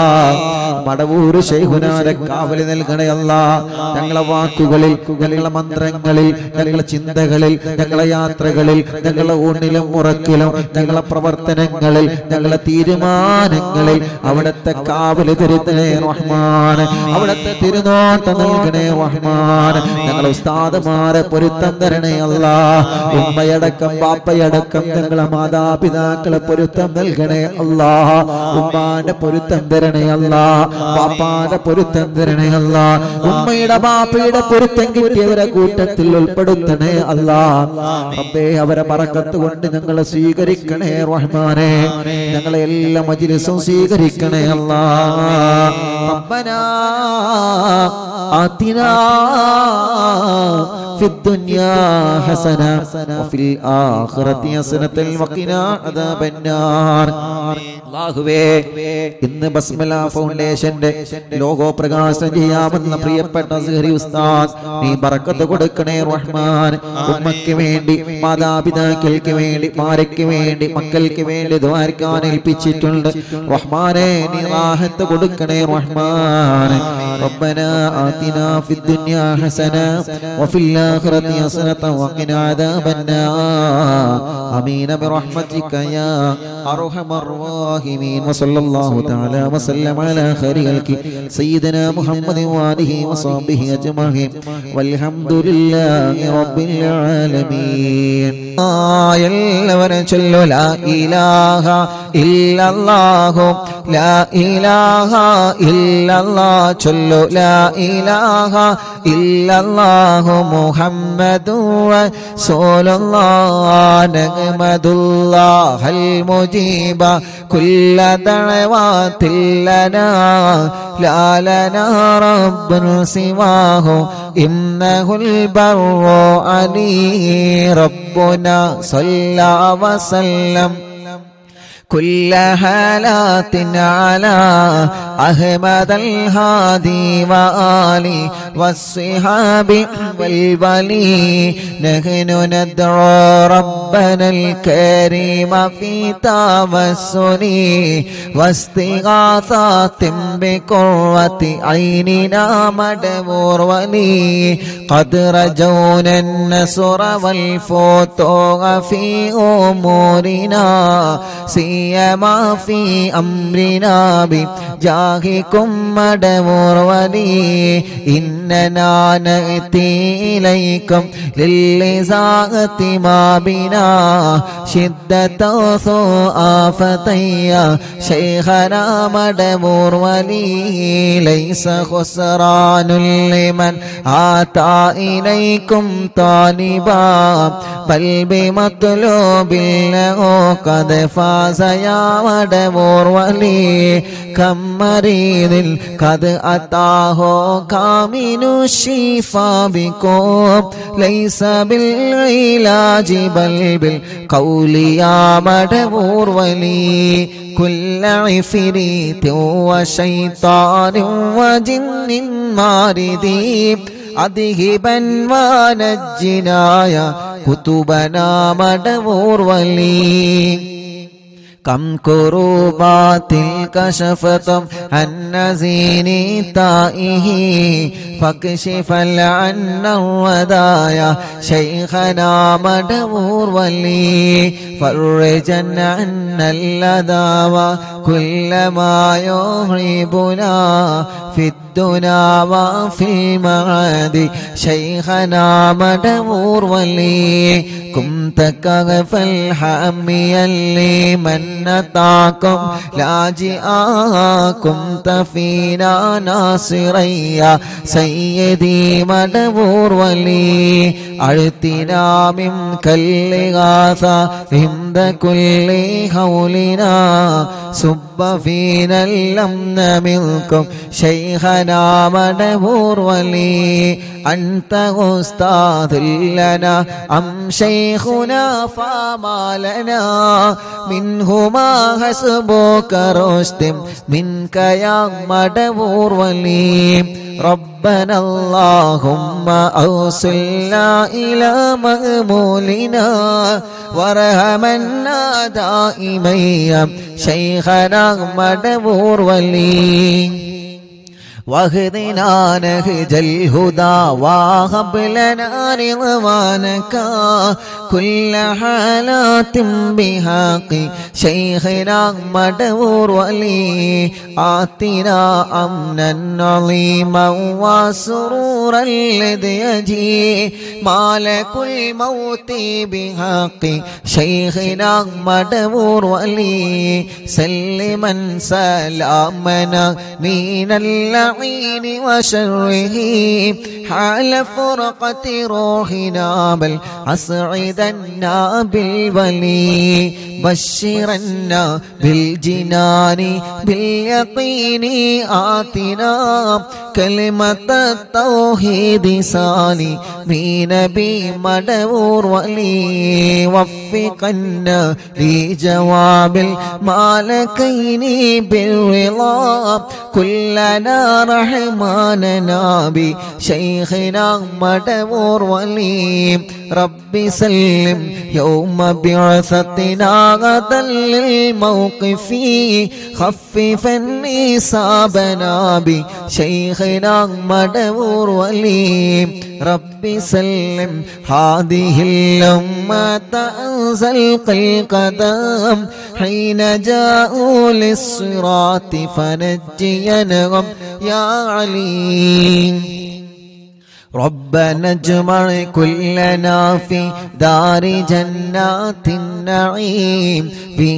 മടവൂർ ശൈഖുനാരെ കാവലി നൽകണേ അല്ലാ. ഞങ്ങളെ വാക്കുകളിൽ, ഞങ്ങളെ മന്ത്രങ്ങളിൽ, ഞങ്ങളെ ചിന്തകളിൽ, ഞങ്ങളെ യാത്രകളിൽ, ഞങ്ങളെ ഊണിലും ഉറക്കിലും, ഞങ്ങളെ പ്രവർത്തനങ്ങളിൽ, ഞങ്ങളെ തീരുമാനങ്ങളിൽ അവിടുത്തെ കാവല് തരുന്നേ റഹ്മാൻ. അവിടുത്തെ തിരുനോട്ടം നൽകണേ റഹ്മാൻ. ഞങ്ങളെ ഉസ്താദുമാരെ പൊരുത്തം തരണേ അല്ലാ. ഉമ്മയടക്കം ബാപ്പയടക്കം ഞങ്ങളെ മാതാപിതാക്കളെ പൊരുത്തം നൽകണേ അല്ലാ. ഉമ്മാന്റെ പൊരുത്തം തരണേ അല്ലാ. ബാപ്പാന്റെ പൊരുത്തം തരണേ അല്ലാ. ഉമ്മയുടെ ബാപ്പയുടെ പൊരുത്തം കിട്ടിയവരെ കൂട്ടത്തിൽ ഉൾപ്പെടുത്തണേ അല്ലാ. റബ്ബേ, അവരെ ബറക്കത്ത് കൊണ്ട് ഞങ്ങളെ സ്വീകരിക്കണേ റഹ്മാനെ. ഞങ്ങളെ എല്ലാ മജ്‌ലിസും സ്വീകരിക്കണേ അല്ലാ. റബ്ബനാ ആതിനാ في الدنيا حسنة وفي الآخرة حسنة وقنا عذاب النار. അല്ലാഹുവേ, ഇന്ന് ബസ്മല ഫൗണ്ടേഷന്റെ ലോഗോ പ്രകാശനം ചെയ്യാമെന്ന പ്രിയപ്പെട്ട അസ്ഹരി ഉസ്താദ് നീ ബറക്കത്ത് കൊടുക്കണേ റഹ്മാൻ. ഉമ്മയ്ക്ക് വേണ്ടി, മാതാപിതാക്കൾക്ക് വേണ്ടി, ഭാര്യയ്ക്ക് വേണ്ടി, മക്കൾക്ക് വേണ്ടി ദുആർക്കാൻ ഏൽപ്പിച്ചിട്ടുണ്ട് റഹ്മാനെ. നീ റാഹത്ത് കൊടുക്കണേ റഹ്മാൻ. റബ്ബനാ ആതിനാ ഫിദ്ദുനിയാ ഹസന വഫിൽ ആഖിറതി ഹസനത വഖിനാ അദാബന്നാർ. ആമീൻ ബിറഹ്മതിക യാ അർഹമർ റഹീമീൻ. വസല്ലല്ലാഹു തആല വസല്ലമ അലാ ഖൈരി ഖൽഖി സയ്യിദനാ മുഹമ്മദി വആലിഹി വസഹ്ബിഹി അജ്മഈൻ വൽഹംദുലില്ലാഹി റബ്ബിൽ ആലമീൻ. എല്ലാവരും ചൊല്ലു ലാ ഇലാഹ ഇല്ലല്ലാഹു, ലാ ഇലാഹ ഇല്ലല്ലാഹ്. ചൊല്ലു ലാ ഇലാഹ ഇല്ലല്ലാഹു മുഹമ്മദുർ റസൂലുള്ളാഹ്. നഹ്മദുല്ലാഹൽ മുജീബ കുല്ല ദഅവാതിൽ ലനാ ലാ ലനാ റബ്ബുൻ സിവാഹു ഇന്നഹുൽ ബർറു അലീ. റബ്ബുനാ സ്വല്ലാ വസല്ലം كل حالات على أحمد الهادي وآله والصحاب والولي. نحن ندعو رب ربنا الكريم في توسلي واستغاثات بقرة عيننا مدبور ولي قد رجونا النصر والفتوح في أمورنا سيما في أمرنا بجاهكم مدبور ولي إننا نأتي إليكم للإزاغة ما بنا شدة ثؤافتي شيخنا مدبور ولي ليس خسران لمن آتى إليكم طالبا بل بمطلوب له قد فاز يا مدبور ولي كم مريض قد أتاه كامل الشفاء بكم ليس بالعلاج بل بالقول يا مدبور ولي كل عفريت وشيطان وجن ماردي أذهبا ونجنا يا كتبنا مدبور ولي كم كروبات كشفتم عن نزين تائه فاكشف عنا الودايا شيخنا مدبور ولي فرجا عنا اللذى وكل ما يهربنا في الدنيا وفي المعاد شيخنا مدبور ولي كنت كغف الحامي لمن نطاكم لاجئا كنت فينا ناصريا سيدي مدبور ولي أعطنا منك الإغاثة عند كل حولنا صب فينا الأمن منكم شيخنا مدبور ولي أنت أستاذ لنا أم شيخنا فما لنا منهما حسبك رشد منك يا مدبور ولي ربنا اللهم أوصلنا إلى مأمولنا وارحمنا دائما يا شيخنا مدبور ولي واهدنا نهج الهدى وهب لنا رضوانك كل حالات بحق شيخنا مدبور ولي آتنا أمنا عظيما وسرورا الذي يجي مالك الموت بحق شيخنا مدبور ولي سلما سلامنا من اللعين وشره حال فرقة روحنا بل أسعدنا بالولي بشرنا بالجنان باليقين آتنا كلمة التوحيد صالي بنبي مدبور ولي وفقنا لجواب المالكين بالرضا كلنا رحماننا بشيخنا مدبور ولي رب سلم يوم بعثتنا غدا للموقف خففا إصابنا بشيخنا مدبور ولي رب سلم هذه الأمة أنزل القدم حين جاءوا للصراط فنجينهم يا عليم ربنا اجمع كلنا في دار جنات النعيم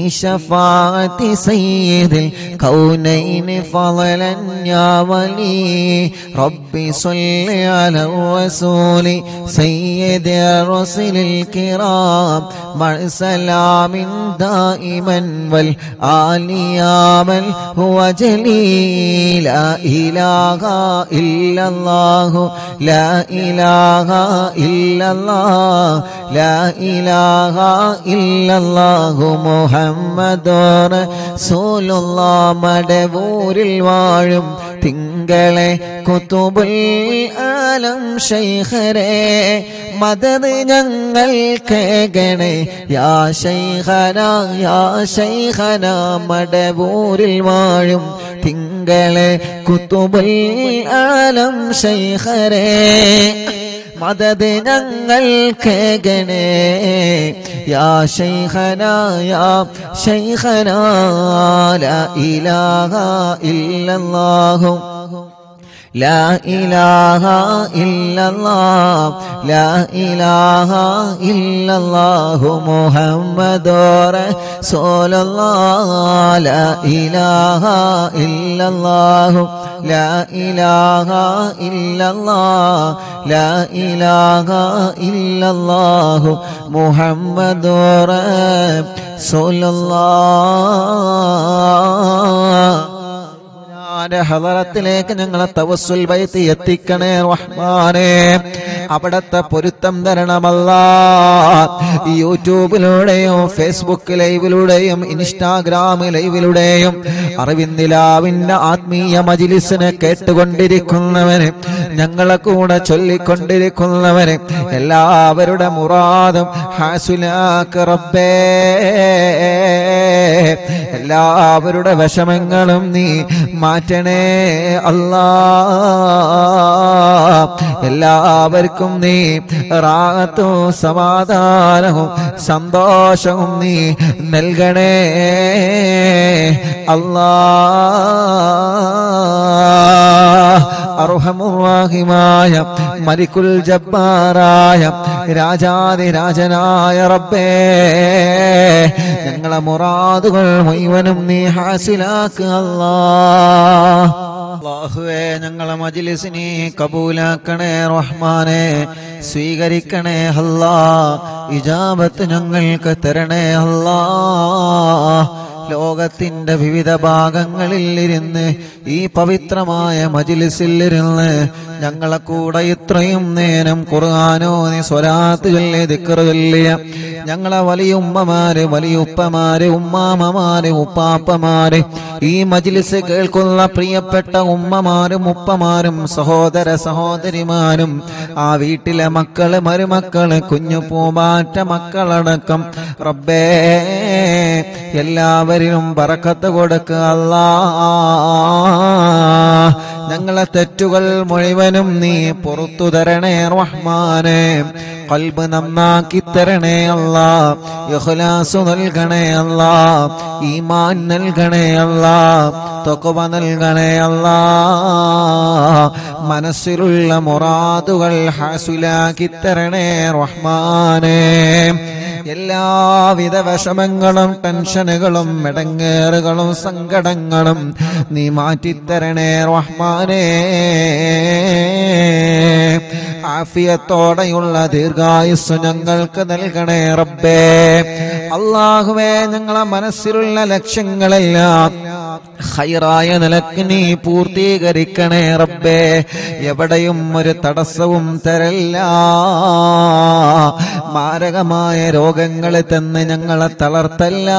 بشفاعة سيد الكونين فضلا يا ولي ربي صل على الرسول سيد الرسل الكرام مع سلام دائما والآل يا من هو جليل لا إله إلا الله لا لا إله إلا الله لا إله إلا الله محمد رسول الله മടവൂരിൽ വാഴും തിങ്കളെ കുതുബുൽ ആലം ശൈഖരെ മദദ് ഞങ്ങൾ കേകണേ യാ ശൈഖന യാ ശൈഖന മടവൂരിൽ വാഴും തിങ്കളെ കുതുബുൽ ആലം ശൈഖരേ മദദ് ഞങ്ങൾ കേകണേ യാ ശൈഖന യാ ശൈഖന ലാ ഇലാഹ ഇല്ലല്ലാഹു لا إله إلا الله لا إله إلا الله محمد رسول الله لا إله إلا الله لا إله إلا الله لا إله إلا الله محمد رسول الله ഹളറത്തിലേക്ക് ഞങ്ങളെ തവസ്സുൽ ബൈത്ത് എത്തിക്കണേ റഹ്മാനേ അവിടത്തെ പൊരുത്തം തരണമല്ലാഹ് യൂട്യൂബിലൂടെയും ഫേസ്ബുക്ക് ലൈവിലൂടെയും ഇൻസ്റ്റാഗ്രാം ലൈവിലൂടെയും അറിവിന്ദിലാവിന്റെ ആത്മീയ മജ്ലിസിനെ കേട്ടുകൊണ്ടിരിക്കുന്നവന് ഞങ്ങളെ കൂടെ ചൊല്ലിക്കൊണ്ടിരിക്കുന്നവന് എല്ലാവരുടെ മുറാദും ഹാസുലാക്ക് റബ്ബേ എല്ലാവരുടെ വിഷമങ്ങളും നീ മാറ്റണേ അല്ലാഹ് എല്ലാവർക്കും നീ റാഹത്തും സമാധാനവും സന്തോഷവും നീ നൽകണേ അല്ലാഹ് അർഹമുർ-റഹീമായ മലിക്കുൽ ജബ്ബാറായ രാജാധിരാജനായ റബ്ബേ ഞങ്ങളെ മുറാദുകൾ മുഴുവനും നീ ഹാസിലാക്ക് അല്ലാഹ് അല്ലാഹുവേ ഞങ്ങളെ മജ്ലിസിനെ കബൂലാക്കണേ റഹ്മാനേ സ്വീകരിക്കണേ അല്ലാഹ് ഇജാബത്ത് ഞങ്ങൾക്ക് തരണേ അല്ലാഹ് ലോകത്തിന്റെ വിവിധ ഭാഗങ്ങളിൽ ഇരുന്ന് ഈ പവിത്രമായ മജ്ലിസിൽ ഇരുന്ന് ഞങ്ങളെ കൂടെ ഇത്രയും നേരം ഖുർആനോ നീ സ്വലാത്ത് ചൊല്ലി ദിക്ർ ചൊല്ലിയ ഞങ്ങളെ വലിയ ഉമ്മമാര് വലിയ ഉപ്പമാര് ഉമ്മാമമാര് ഉപ്പാപ്പമാര് ഈ മജ്ലിസ് കേൾക്കുന്ന പ്രിയപ്പെട്ട ഉമ്മമാരും ഉപ്പമാരും സഹോദര സഹോദരിമാരും ആ വീട്ടിലെ മക്കള് മരുമക്കള് കുഞ്ഞു പൂമ്പാറ്റ മക്കളടക്കം റബ്ബേ എല്ലാവരിലും ബറക്കത്ത് കൊടുക്കുക അല്ലാഹ് ഞങ്ങളെ തെറ്റുകൾ മുഴുവനും നീ പുറത്തു തരണേ റഹ്മാനേ ഖൽബ് നന്നാക്കി തരണേ അല്ലാഹ് ഇഖ്ലാസ് നൽകണേ അല്ലാഹ് ഈമാൻ നൽകണേ അല്ലാഹ് തഖ്വ നൽകണേ അല്ലാഹ് മനസ്സിലുള്ള മുറാദുകൾ ഹാസിലാക്കി തരണേ റഹ്മാനേ എല്ലാവിധ വിഷമങ്ങളും ടെൻഷനുകളും ഇടങ്ങേറുകളും സങ്കടങ്ങളും നീ മാറ്റിത്തരണേ റഹ്മാനേ ആഫിയത്തോടെയുള്ള ദീർഘായുസ് ഞങ്ങൾക്ക് നൽകണേ റബ്ബേ അല്ലാഹുവേ ഞങ്ങളെ മനസ്സിലുള്ള ലക്ഷ്യങ്ങളെല്ലാം ഖൈറായ നിലക്ക് നീ പൂർത്തീകരിക്കണേ റബ്ബേ എവിടെയും ഒരു തടസ്സവും തരല്ല മാരകമായ രോഗങ്ങളെ തന്ന് ഞങ്ങളെ തളർത്തല്ല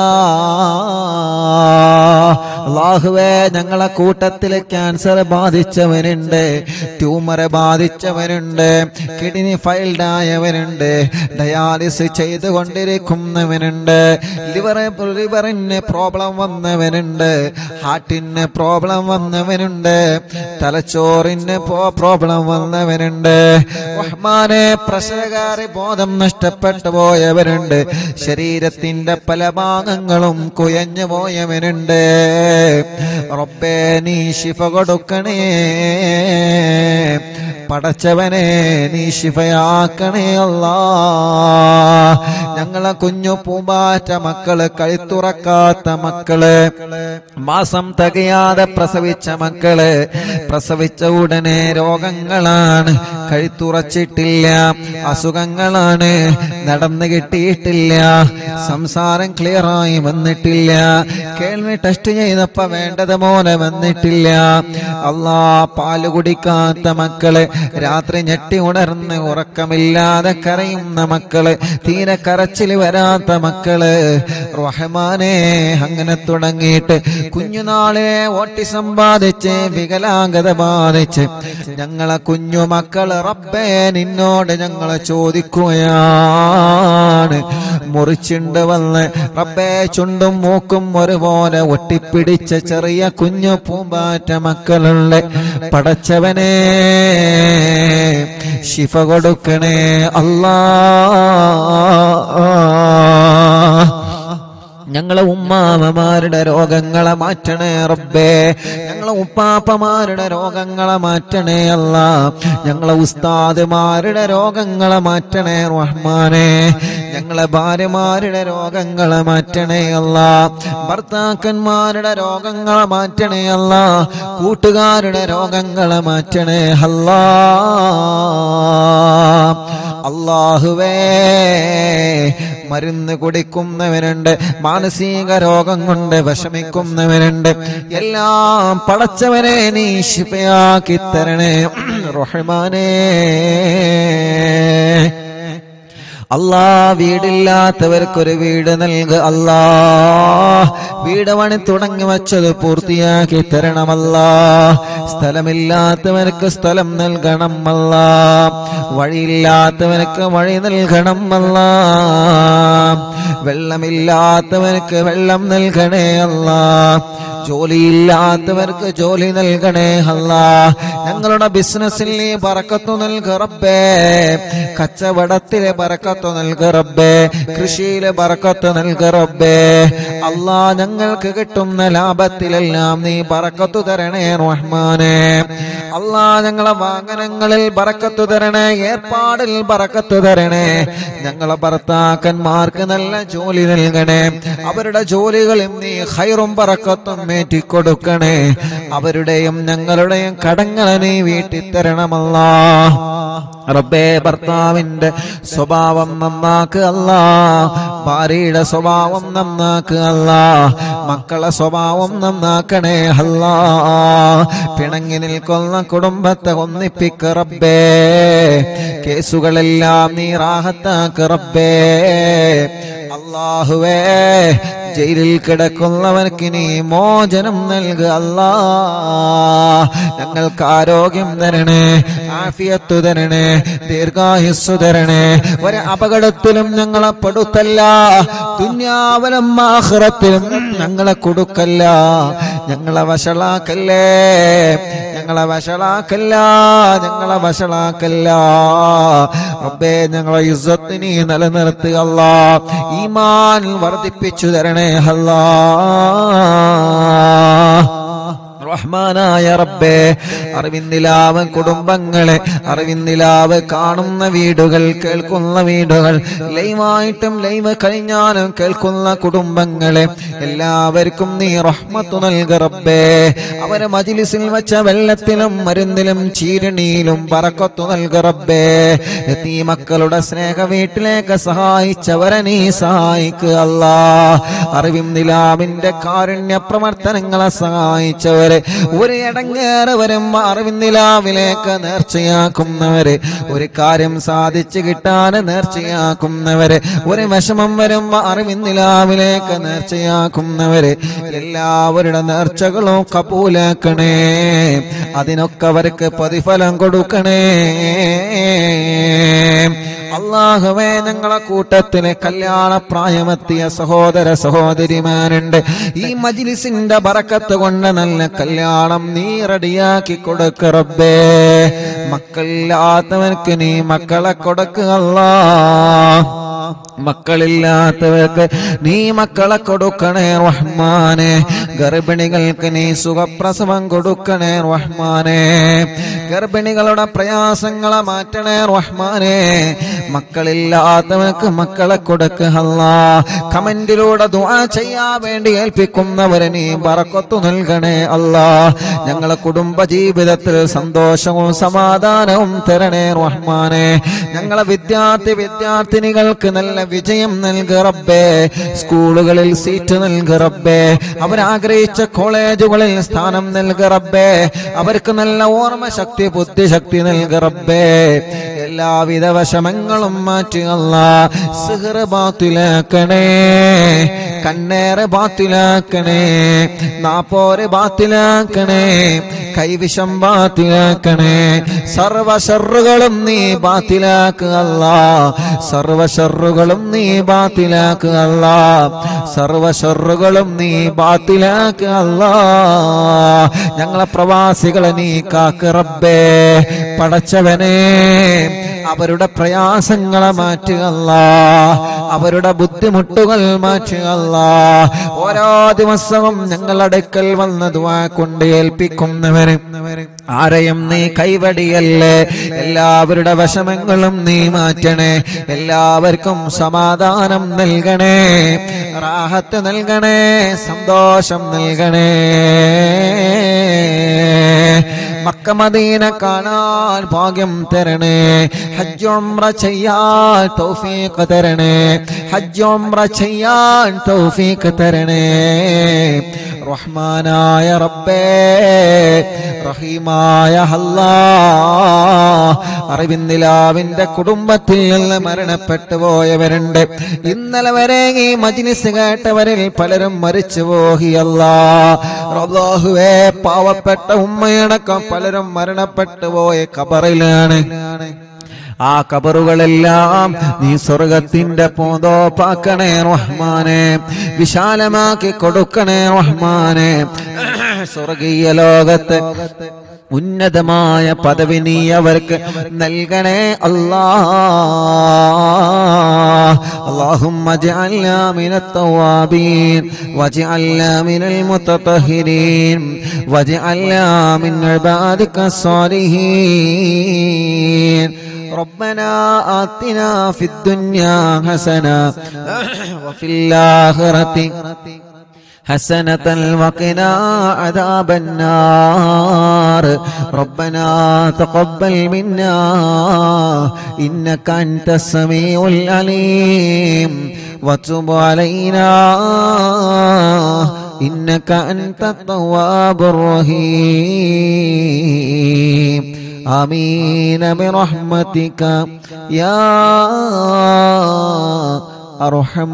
അല്ലാഹുവേ ഞങ്ങളെ കൂട്ടത്തിൽ ക്യാൻസർ ബാധിച്ചവനുണ്ട് ട്യൂമർ ബാധിച്ചവനുണ്ട് കിഡ്നി ഫെയിൽഡ് ആയവനുണ്ട് ഡയാലിസിസ് ചെയ്തുകൊണ്ടിരിക്കുന്നവനുണ്ട് ലിവർ ലിവറിന് പ്രോബ്ലം വന്നവനുണ്ട് ഹാർട്ടിന് പ്രോബ്ലം വന്നവനുണ്ട് തലച്ചോറിന് പ്രോബ്ലം വന്നവനുണ്ട് റഹ്മാനെ പ്രസവകാരി ബോധം നഷ്ടപ്പെട്ടു പോയവരുണ്ട് ശരീരത്തിന്റെ പല ഭാഗങ്ങളും കുയഞ്ഞു പോയവനുണ്ട് റബ്ബേ നീ ശിഫ കൊടുക്കണേ പടച്ചവനെ നീ ശിഫയാക്കണേ അല്ലാഹ് ഞങ്ങളെ കുഞ്ഞു പൂമ്പാറ്റ മക്കള് കഴുത്തുറക്കാത്ത മക്കള് മാസം തികയാതെ പ്രസവിച്ച മക്കള് പ്രസവിച്ച ഉടനെ രോഗങ്ങളാണ് കഴുത്തുറച്ചിട്ടില്ല അസുഖങ്ങളാണ് നടന്നു കിട്ടിയിട്ടില്ല സംസാരം ക്ലിയറായി വന്നിട്ടില്ല കേൾവി ടെസ്റ്റ് ചെയ്തപ്പോ വേണ്ടത് പോലെ വന്നിട്ടില്ല അല്ലാഹ് പാല് കുടിക്കാത്ത മക്കള് രാത്രി ഞെട്ടി ഉണർന്ന് ഉറക്കമില്ലാതെ കരയുന്ന മക്കള്, തീരെ കരച്ചിൽ വരാത്ത മക്കള് റഹ്മാനേ, അങ്ങനെ തുടങ്ങിയിട്ട് കുഞ്ഞുനാളിലെ ഓട്ടിസം ബാധിച്ച് വികലാംഗത ബാധിച്ച് ഞങ്ങളെ കുഞ്ഞു മക്കള് റബ്ബേ നിന്നോട് ഞങ്ങളെ ചോദിക്കുകയാണ്. മുറിച്ചുണ്ട് വന്ന് റബ്ബേ ചുണ്ടും മൂക്കും ഒരുപോലെ ഒട്ടിപ്പിടിച്ച ചെറിയ കുഞ്ഞു പൂമ്പാറ്റ മക്കളുണ്ട്. പടച്ചവനെ ശിഫ കൊടുക്കണേ അല്ലാ. ഞങ്ങളെ ഉമ്മാമമാരുടെ രോഗങ്ങളെ മാറ്റണേ റബ്ബേ, ഞങ്ങളെ ഉപ്പാപ്പമാരുടെ രോഗങ്ങളെ മാറ്റണേ അല്ലാ, ഞങ്ങളെ ഉസ്താദുമാരുടെ രോഗങ്ങളെ മാറ്റണേ റഹ്മാനേ, ഞങ്ങളെ ഭാര്യമാരുടെ രോഗങ്ങളെ മാറ്റണേ അല്ലാ, ഭർത്താക്കന്മാരുടെ രോഗങ്ങളെ മാറ്റണേ അല്ലാ, കൂട്ടുകാരുടെ രോഗങ്ങളെ മാറ്റണേ അല്ലാ. അല്ലാഹുവേ, മരുന്ന് കുടിക്കുന്നവരുണ്ട്, മാനസിക രോഗം കൊണ്ട് വിഷമിക്കുന്നവരുണ്ട്, എല്ലാം പടച്ചവനെ നീ ശിഫയാക്കി തരണേ റഹ്മാനേ. അല്ലാ, വീടില്ലാത്തവർക്കൊരു വീട് നൽക അല്ലാ, വീട് പണി തുടങ്ങി വച്ചത് പൂർത്തിയാക്കി തരണമല്ലാ, സ്ഥലമില്ലാത്തവർക്ക് സ്ഥലം നൽകണം അല്ലാ, വഴിയില്ലാത്തവർക്ക് വഴി നൽകണം അല്ലാ, വെള്ളമില്ലാത്തവർക്ക് വെള്ളം നൽകണേ അല്ലാ, ജോലിയില്ലാത്തവർക്ക് ജോലി നൽകണേ അല്ലാ, ഞങ്ങളുടെ ബിസിനസ്സിൽ നീ ബറക്കത്ത് നൽക റബ്ബേ, കച്ചവടത്തിലെ ബറക്കത്ത് നൽക റബ്ബേ, കൃഷിയിലെ ബറക്കത്ത് നൽക റബ്ബേ. അല്ലാ, ഞങ്ങൾക്ക് കിട്ടുന്ന ലാഭത്തിലെല്ലാം നീ ബറക്കത്ത് തരണേ റഹ്മാനേ. അല്ലാ, ഞങ്ങളെ വാഹനങ്ങളിൽ ബറക്കത്ത് തരണേ, ഏർപ്പാടിൽ ബറക്കത്ത് തരണേ, ഞങ്ങളെ ഭർത്താക്കന്മാർക്ക് നല്ല ജോലി നൽകണേ, അവരുടെ ജോലികളിൽ നീ ഖൈറും ബറക്കത്തും മേറ്റിക്കൊടുക്കണേ, അവരുടെയും ഞങ്ങളുടെയും കടങ്ങളെ നീ വീട്ടിത്തരണമല്ലാ റബ്ബേ. ഭർത്താവിന്റെ സ്വഭാവം നന്നാക്കുക അല്ലാ, ഭാര്യയുടെ സ്വഭാവം നന്നാക്കുക അല്ലാ, മക്കളെ സ്വഭാവം നന്നാക്കണേ അല്ലാ, പിണങ്ങി നിൽക്കുന്ന കുടുംബത്തെ ഒന്നിപ്പിക്ക റബ്ബേ, കേസുകളെല്ലാം നീ റാഹത്താക്ക റബ്ബേ. അല്ലാഹുവേ, ജയിലിൽ കിടക്കുന്നവർക്ക് നീ മോചനം നൽകുക അല്ലാ, ഞങ്ങൾക്ക് ആരോഗ്യം തരണേ, ആഫിയത്ത് തരണേ, ദീർഘായുസ്സു തരണേ, ഒരു അപകടത്തിലും ഞങ്ങളെ പെടുത്തല്ല, ദുനിയാവിലും ആഖിറത്തിലും ഞങ്ങളെ കൊടുക്കല്ല, ഞങ്ങളെ വഷളാക്കല്ലേ, ഞങ്ങളെ വഷളാക്കല്ല, ഞങ്ങളെ വഷളാക്കല്ല റബ്ബേ. ഞങ്ങളെ ഇസ്സത്ത് നീ നിലനിർത്തുക അല്ലാ, ഈമാൻ വർദ്ധിപ്പിച്ചു തരണേ അല്ലാ റഹ്മാനായ റബ്ബേ. അറിവിന്ദിലാവ് കുടുംബങ്ങളെ, അറിവിന്ദിലാവ് കാണുന്ന വീടുകൾ, കേൾക്കുന്ന വീടുകൾ, ലൈവായിട്ടും ലൈവ് കഴിഞ്ഞാലും കേൾക്കുന്ന കുടുംബങ്ങളെ എല്ലാവർക്കും നീ റഹ്മത്ത് നൽക റബ്ബേ. അവരെ മജ്ലിസിൽ വെച്ച വെള്ളത്തിലും മരുന്നിലും ചീരണിയിലും ബറക്കത്ത് നൽക റബ്ബേ. ഈ മക്കളുടെ സ്നേഹ വീട്ടിലേക്ക് സഹായിച്ചവരെ നീ സഹായിക്കുക അല്ലാ. അറിവിന്ദിലാവിന്റെ കാരുണ്യ പ്രവർത്തനങ്ങളെ സഹായിച്ചവരെ, ഒരു ഇടങ്ങേറ് വരുമ്പോ അറിവിന്ദിലാവിലേക്ക് നേർച്ചയാക്കുന്നവര്, ഒരു കാര്യം സാധിച്ചു കിട്ടാൻ നേർച്ചയാക്കുന്നവര്, ഒരു വിഷമം വരുമ്പോ അറിവിന്ദിലാവിലേക്ക് നേർച്ചയാക്കുന്നവര്, എല്ലാവരുടെ നേർച്ചകളും കബൂലാക്കണേ, അതിനൊക്കെ അവർക്ക് പ്രതിഫലം കൊടുക്കണേ അല്ലാഹുവേ. ഞങ്ങളെ കൂട്ടത്തിന് കല്യാണ പ്രായമെത്തിയ സഹോദര സഹോദരിമാരുണ്ട്, ഈ മജ്ലിസിന്റെ ബറക്കത്ത് കൊണ്ട് നല്ല കല്യാണം നീ റെഡിയാക്കി കൊടുക്ക റബ്ബേ. മക്കളില്ലാത്തവർക്ക് നീ മക്കളെ കൊടുക്കുക അല്ലാ, മക്കളില്ലാത്തവർക്ക് നീ മക്കളെ കൊടുക്കണേ റഹ്മാനെ. ഗർഭിണികൾക്ക് നീ സുഖപ്രസവം കൊടുക്കണേ റഹ്മാനെ. ഗർഭിണികളുടെ പ്രയാസങ്ങളെ മാറ്റണേ റഹ്മാനെ. മക്കളില്ലാത്തവർക്ക് മക്കളെ കൊടുക്കുക അല്ലാ. കമന്റിലൂടെ ദുആ ചെയ്യാൻ വേണ്ടി ഏൽപ്പിക്കുന്നവരെ നീ ബറക്കത്ത് നൽകണേ അല്ലാ. ഞങ്ങളെ കുടുംബ ജീവിതത്തിൽ സന്തോഷവും സമാധാനവും തരണേ റഹ്മാനെ. ഞങ്ങളെ വിദ്യാർത്ഥി വിദ്യാർത്ഥിനികൾക്ക് നല്ല വിജയം നൽകു റബ്ബേ. സ്കൂളുകളിൽ സീറ്റ് നൽകു റബ്ബേ. അവരാഗ്രഹിച്ച കോളേജുകളിൽ സ്ഥാനം നൽകു റബ്ബേ. അവർക്ക് നല്ല ഓർമ്മ ശക്തി ബുദ്ധിശക്തി നൽകു റബ്ബേ. എല്ലാവിധ വിഷമങ്ങളും മാറ്റി അല്ലാഹ്. സിഹ്ർ ബാത്തിലാക്കണേ, കണ്ണേറ് ബാത്തിലാക്കണേ, നാപ്പോര് ബാത്തിലാക്കണേ, കൈവിഷം ബാത്തിലാക്കണേ. സർവ ശർറുകളും നീ ബാത്തിലാക്കുക അല്ലാഹ്. സർവ ശർറുകളും നീ ബാത്തിലാക്കുക അല്ലാഹ്. സർവ ശർറുകളും നീ ബാത്തിലാക്കുക അല്ലാഹ്. ഞങ്ങളെ പ്രവാസികളെ നീ കാക്ക് റബ്ബേ. പടച്ചവനെ, അവരുടെ പ്രയാസങ്ങളെ മാറ്റുക അല്ലാഹ്. അവരുടെ ബുദ്ധിമുട്ടുകൾ മാറ്റുക അല്ലാഹ്. ഓരോ ദിവസവും ഞങ്ങളുടെ അടുക്കൽ വന്ന ദുആ കൊണ്ട് ഏൽപ്പിക്കുന്നവര് ആരെയും നീ കൈവടിയല്ലേ. എല്ലാവരുടെ വിഷമങ്ങളും നീ മാറ്റണേ. എല്ലാവർക്കും സമാധാനം നൽകണേ, റാഹത്ത് നൽകണേ, സന്തോഷം നൽകണേ. മക്ക മദീന കാണാൻ ഭാഗ്യം തരണേ. ഹജ്ജ് ഉംറ ചെയ്യാൻ തൗഫീഖ് തരണേ. ഹജ്ജ് ഉംറ ചെയ്യാൻ തൗഫീഖ് തരണേ. റഹ്മാനായ റബ്ബേ, റഹീമായ അല്ലാഹ്. അറിവിന്ദിലാവിന്റെ കുടുംബത്തിൽ നിന്ന് മരണപ്പെട്ടു പോയവരുണ്ട്. ഇന്നലെ വരെ ഈ മജ്ലിസ് കേട്ടവരിൽ പലരും മരിച്ചു പോയി അല്ലാഹ്. അല്ലാഹുവേ, പാവപ്പെട്ട ഉമ്മയടക്കം പലരും മരണപ്പെട്ടു പോയ ഖബറിലാണ്. ആ ഖബറുകളെല്ലാം നീ സ്വർഗത്തിന്റെ പൂന്തോപ്പാക്കണേ റഹ്മാനെ. വിശാലമാക്കി കൊടുക്കണേ റഹ്മാനെ. സ്വർഗീയ ലോകത്ത് ഉന്നതമായ പദവി നീ അവർക്ക് നൽകണേ അല്ലാഹ്. اللهم اجعلنا من التوابين واجعلنا من المتطهرين واجعلنا من عبادك الصالحين. ربنا آتنا في الدنيا حسنة وفي الآخرة حسنة وقنا عذاب النار. ربنا تقبل منا إنك أنت السميع العليم وتب علينا إنك أنت التواب الرحيم. آمين برحمتك يا أرحم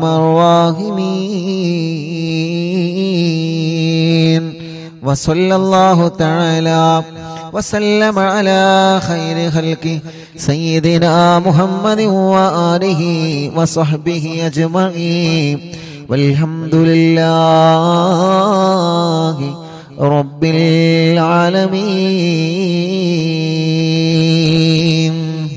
الراحمين. وصلى الله تعالى وسلم على خير خلقه سيدنا محمد وآله وصحبه أجمعين. والحمد لله رب العالمين.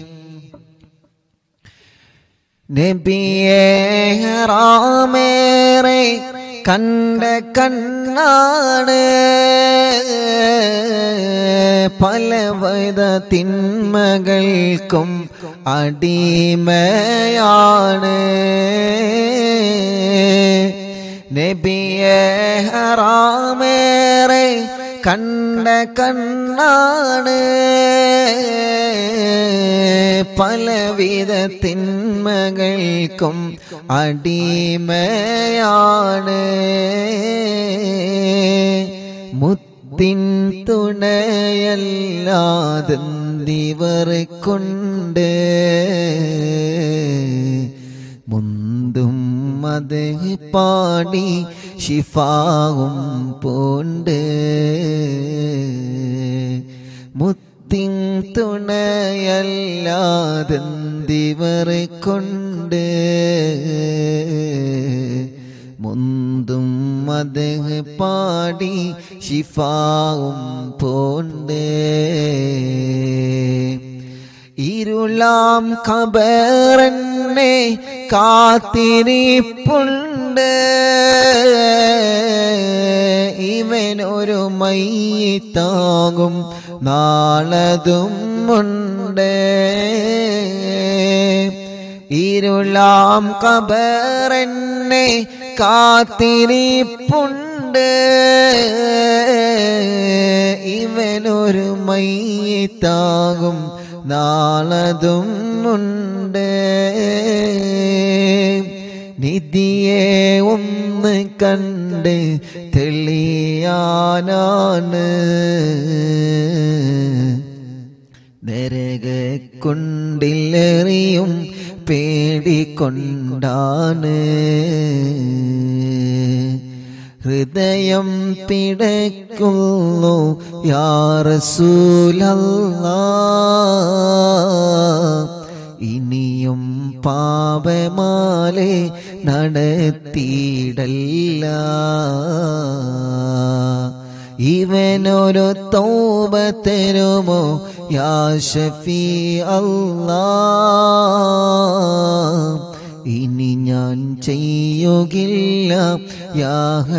നബിയേ ഹറാമേറെ കണ്ട കണ്ണാണ്, പലവിധ തിന്മകൾക്കും അടിമയാണ്. നബിയേ ഹറാമേറെ കണ്ട കണ്ണാണ്, പലവിധ തിന്മകൾക്കും അടിമയാണ്. മുത്തിൻ തുണയല്ലാതെന്തിവർ കൊണ്ട് മുന്തും മദ് പാടി ശിഫാവും പോണ്ട്. മുത്തിൻ തുണയല്ലാതെന്തിവർ കൊണ്ട് മുന്തും മദ് പാടി ശിഫാവും പോണ്ട്. ഇരുളാം ഖബറന്നെ കാത്തിരിപ്പുണ്ട്, ഇവനൊരു മയ്യിത്താകും നാളതും ഉണ്ട്. ഇരുളാം ഖബറന്നെ കാത്തിരിപ്പുണ്ട്, ഇവനൊരു മയ്യിത്താകും നാളതും ഉണ്ട്. നിധിയെ ഒന്ന് കണ്ട് തെളിയാനാണ് നരകക്കുണ്ടിലെറിയും പേടിക്കൊണ്ടാണ് ഹൃദയം പിടയ്ക്കുന്നു യാ റസൂലല്ലാഹ് ഇനിയും പാപമാലെ നടത്തിയിടല്ല ഇവനൊരു തൗബ തരുമോ യാ ഷഫീ അല്ലാഹ് ഇനി ഞാൻ ചെയ്യുകില്ല യാ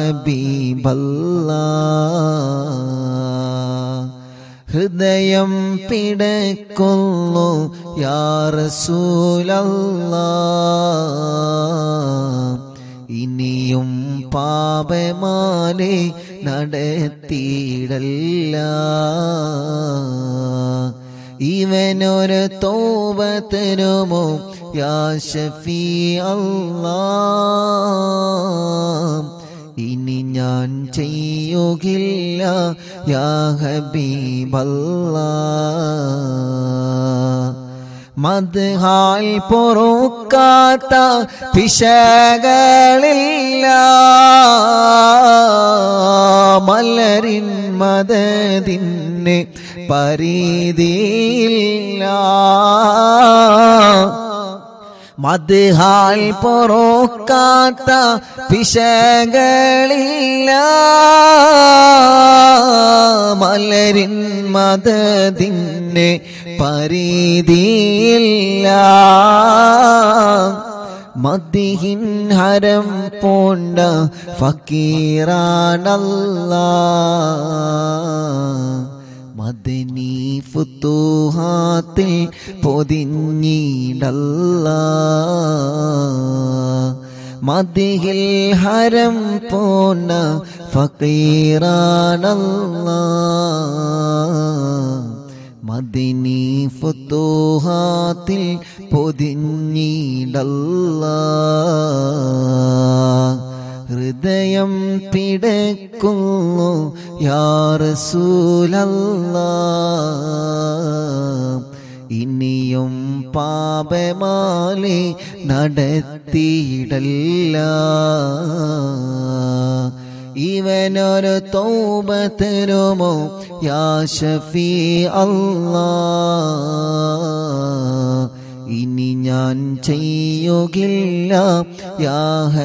ഹബീബല്ലാഹ് ഹൃദയം പിടയ്ക്കുന്നു യാ റസൂലല്ലാഹ് ഇനിയും പാപമാലെ നടത്തിയിടല്ല ഇവനൊരു തൗബ തരുമോ യാ ഷഫീ അല്ലാഹ് ഇനി ഞാൻ ചെയ്യുകില്ല യാ ഹബീബല്ലാഹ് മദ്ഹാൽ പൊറുക്കാത്ത പിശകളില്ല മലരിൻ മദദിന് പരിധിയില്ല മദ്ഹാൽ പൊറുക്കാത്ത പിശകളില്ല മലരിൻ മദദിന് പരിധിയില്ല മദ്ഹിൻ ഹരം പോണ്ട ഫക്കീറാനല്ലാഹ് മദനി ഫുതുഹാത്തിൽ പൊതിഞ്ഞിടല്ലാഹ് മദ്ഹിൽ ഹരം പോണ്ട ഫക്കീറാനല്ലാഹ് മദനി ഫുതുഹാത്തിൽ പൊതിഞ്ഞിടല്ലാഹ് ഹൃദയം പിടയ്ക്കുന്നു യാ റസൂലല്ലാഹ് ഇനിയും പാപമാലെ നടത്തിയിടല്ല ഇവനൊരു തൗബ തരുമോ യാ ഷഫീ അല്ലാഹ് ഇനി ഞാൻ ചെയ്യുകില്ല യാ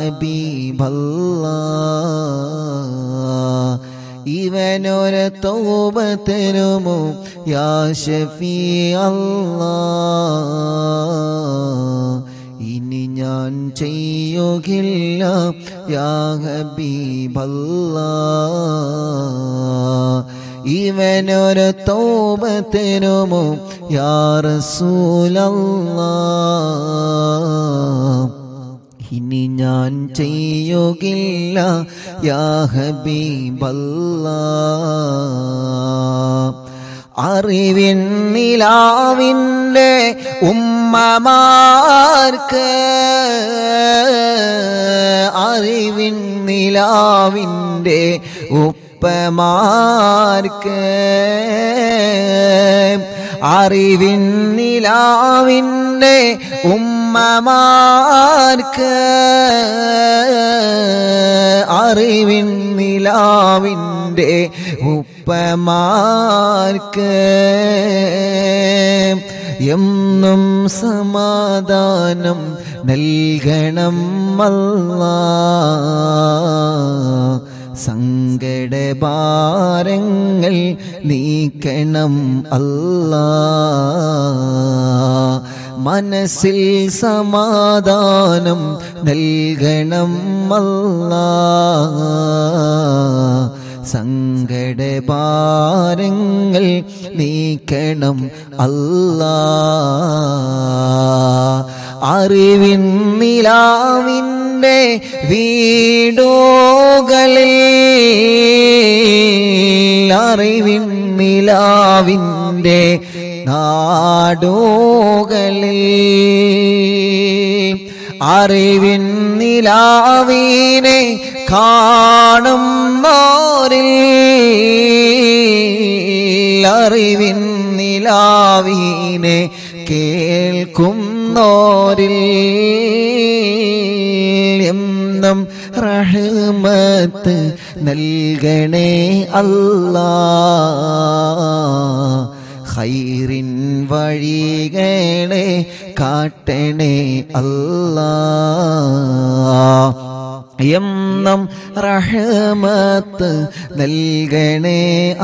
ഹബീബല്ലാഹ് ഇവനൊരു തൗബ തരുമോ യാ ഷഫീ അല്ലാഹ് ഇനി ഞാൻ ചെയ്യുകില്ല യാ ഹബീബല്ലാഹ് ഇവനൊരു തൗബ തരുമോ യാ റസൂലല്ലാഹ് ഇനി ഞാൻ ചെയ്യുകില്ല യാ ഹബീബല്ലാഹ് അറിവിൻ നിലാവിൻ്റെ ഉമ്മമാർക്ക് അറിവിൻ നിലാവിൻ്റെ ഉപ്പമാർക്ക് അറിവിൻ നിലാവിൻ്റെ ഉമ്മമാർക്ക് അറിവിൻ നിലാവിൻ്റെ ഉപ്പമാർക്ക് എന്നും സമാധാനം നൽകണം അല്ലാഹ് സങ്കടഭാരങ്ങൾ നീക്കണം അല്ലാഹ് മനസ്സിൽ സമാധാനം നൽകണം അല്ലാഹ് സങ്കടഭാരങ്ങൾ നീക്കണം അല്ലാഹ് അറിവിൻ നിലാവിൻ്റെ വീടുകളിൽ അറിവിൻ നിലാവിൻ്റെ നാടുകളിൽ അറിവിൻ നിലാവിനെ കാണുന്നോരിൽ അറിവിൻ നിലാവിനെ കേൾക്കുന്നോരിൽ എന്നും റഹ്മത്ത് നൽകണേ അല്ലാഹ് ഖൈറിൻ വഴികളെ കാട്ടണേ അല്ലാഹ് എന്നും റഹ്മത്ത് നൽകണേ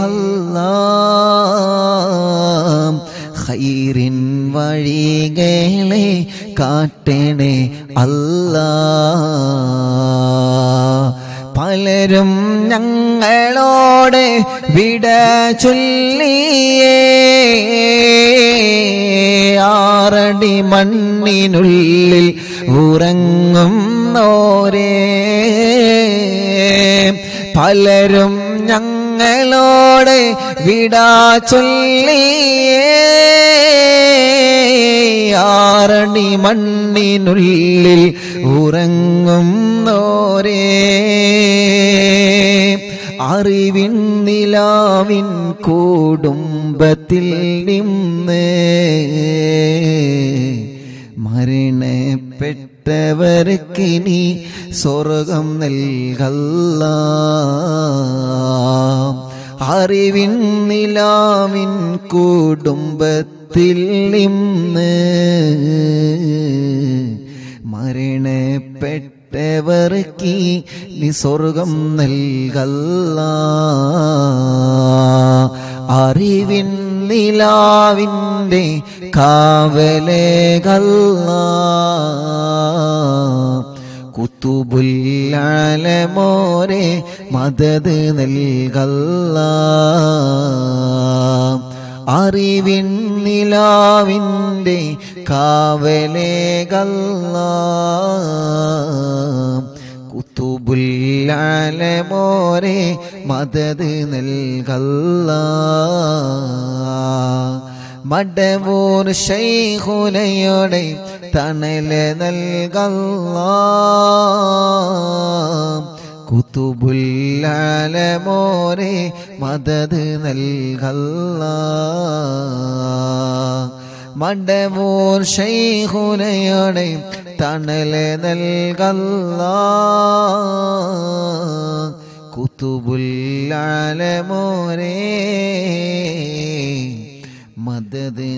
അല്ലാഹ് ഖൈറിൻ വഴികളെ കാട്ടണേ അല്ലാഹ് പലരും ഞങ്ങളോട് വിട ചൊല്ലിയേ ആറടി മണ്ണിനുള്ളിൽ ഉറങ്ങുന്നോരേ പലരും ഞങ്ങളോട് വിട ചൊല്ലിയേ ആറടി മണ്ണിനുള്ളിൽ ഉറങ്ങുന്നോരേ അറിവിൻ നിലാവിൻ കുടുംബത്തിൽ നിന്ന് മരണപ്പെട്ടവർക്കിനി സ്വർഗം നൽകല്ലാഹ് അറിവിൻ നിലാവിൻ കുടുംബത്തിൽ നിന്ന് മരണപ്പെട്ടവർക്ക് നീ സ്വർഗം നൽകല്ലാഹ് അറിവിൻ നിലാവിൻ്റെ കാവലേകല്ലാഹ് കുത്തുബുൽ ആലമോരെ മദദ് നൽകല്ലാഹ് അറിവിൻ നിലാവിൻ്റെ കാവലേകല്ലാഹ് കുത്തുബുൽ ആലമോരെ മദദ് നൽകല്ലാഹ് മടവൂർ ശൈഖുനയുടെ തണല് നൽകല്ലാഹ് കുത്തുബുൽ ആലമോരെ മദദ് നൽകല്ലാഹ് മടവൂർ ശൈഖുനയുടെ തണല് നൽകല്ലാഹ് കുത്തുബുൽ ആലമോരെ മദദ്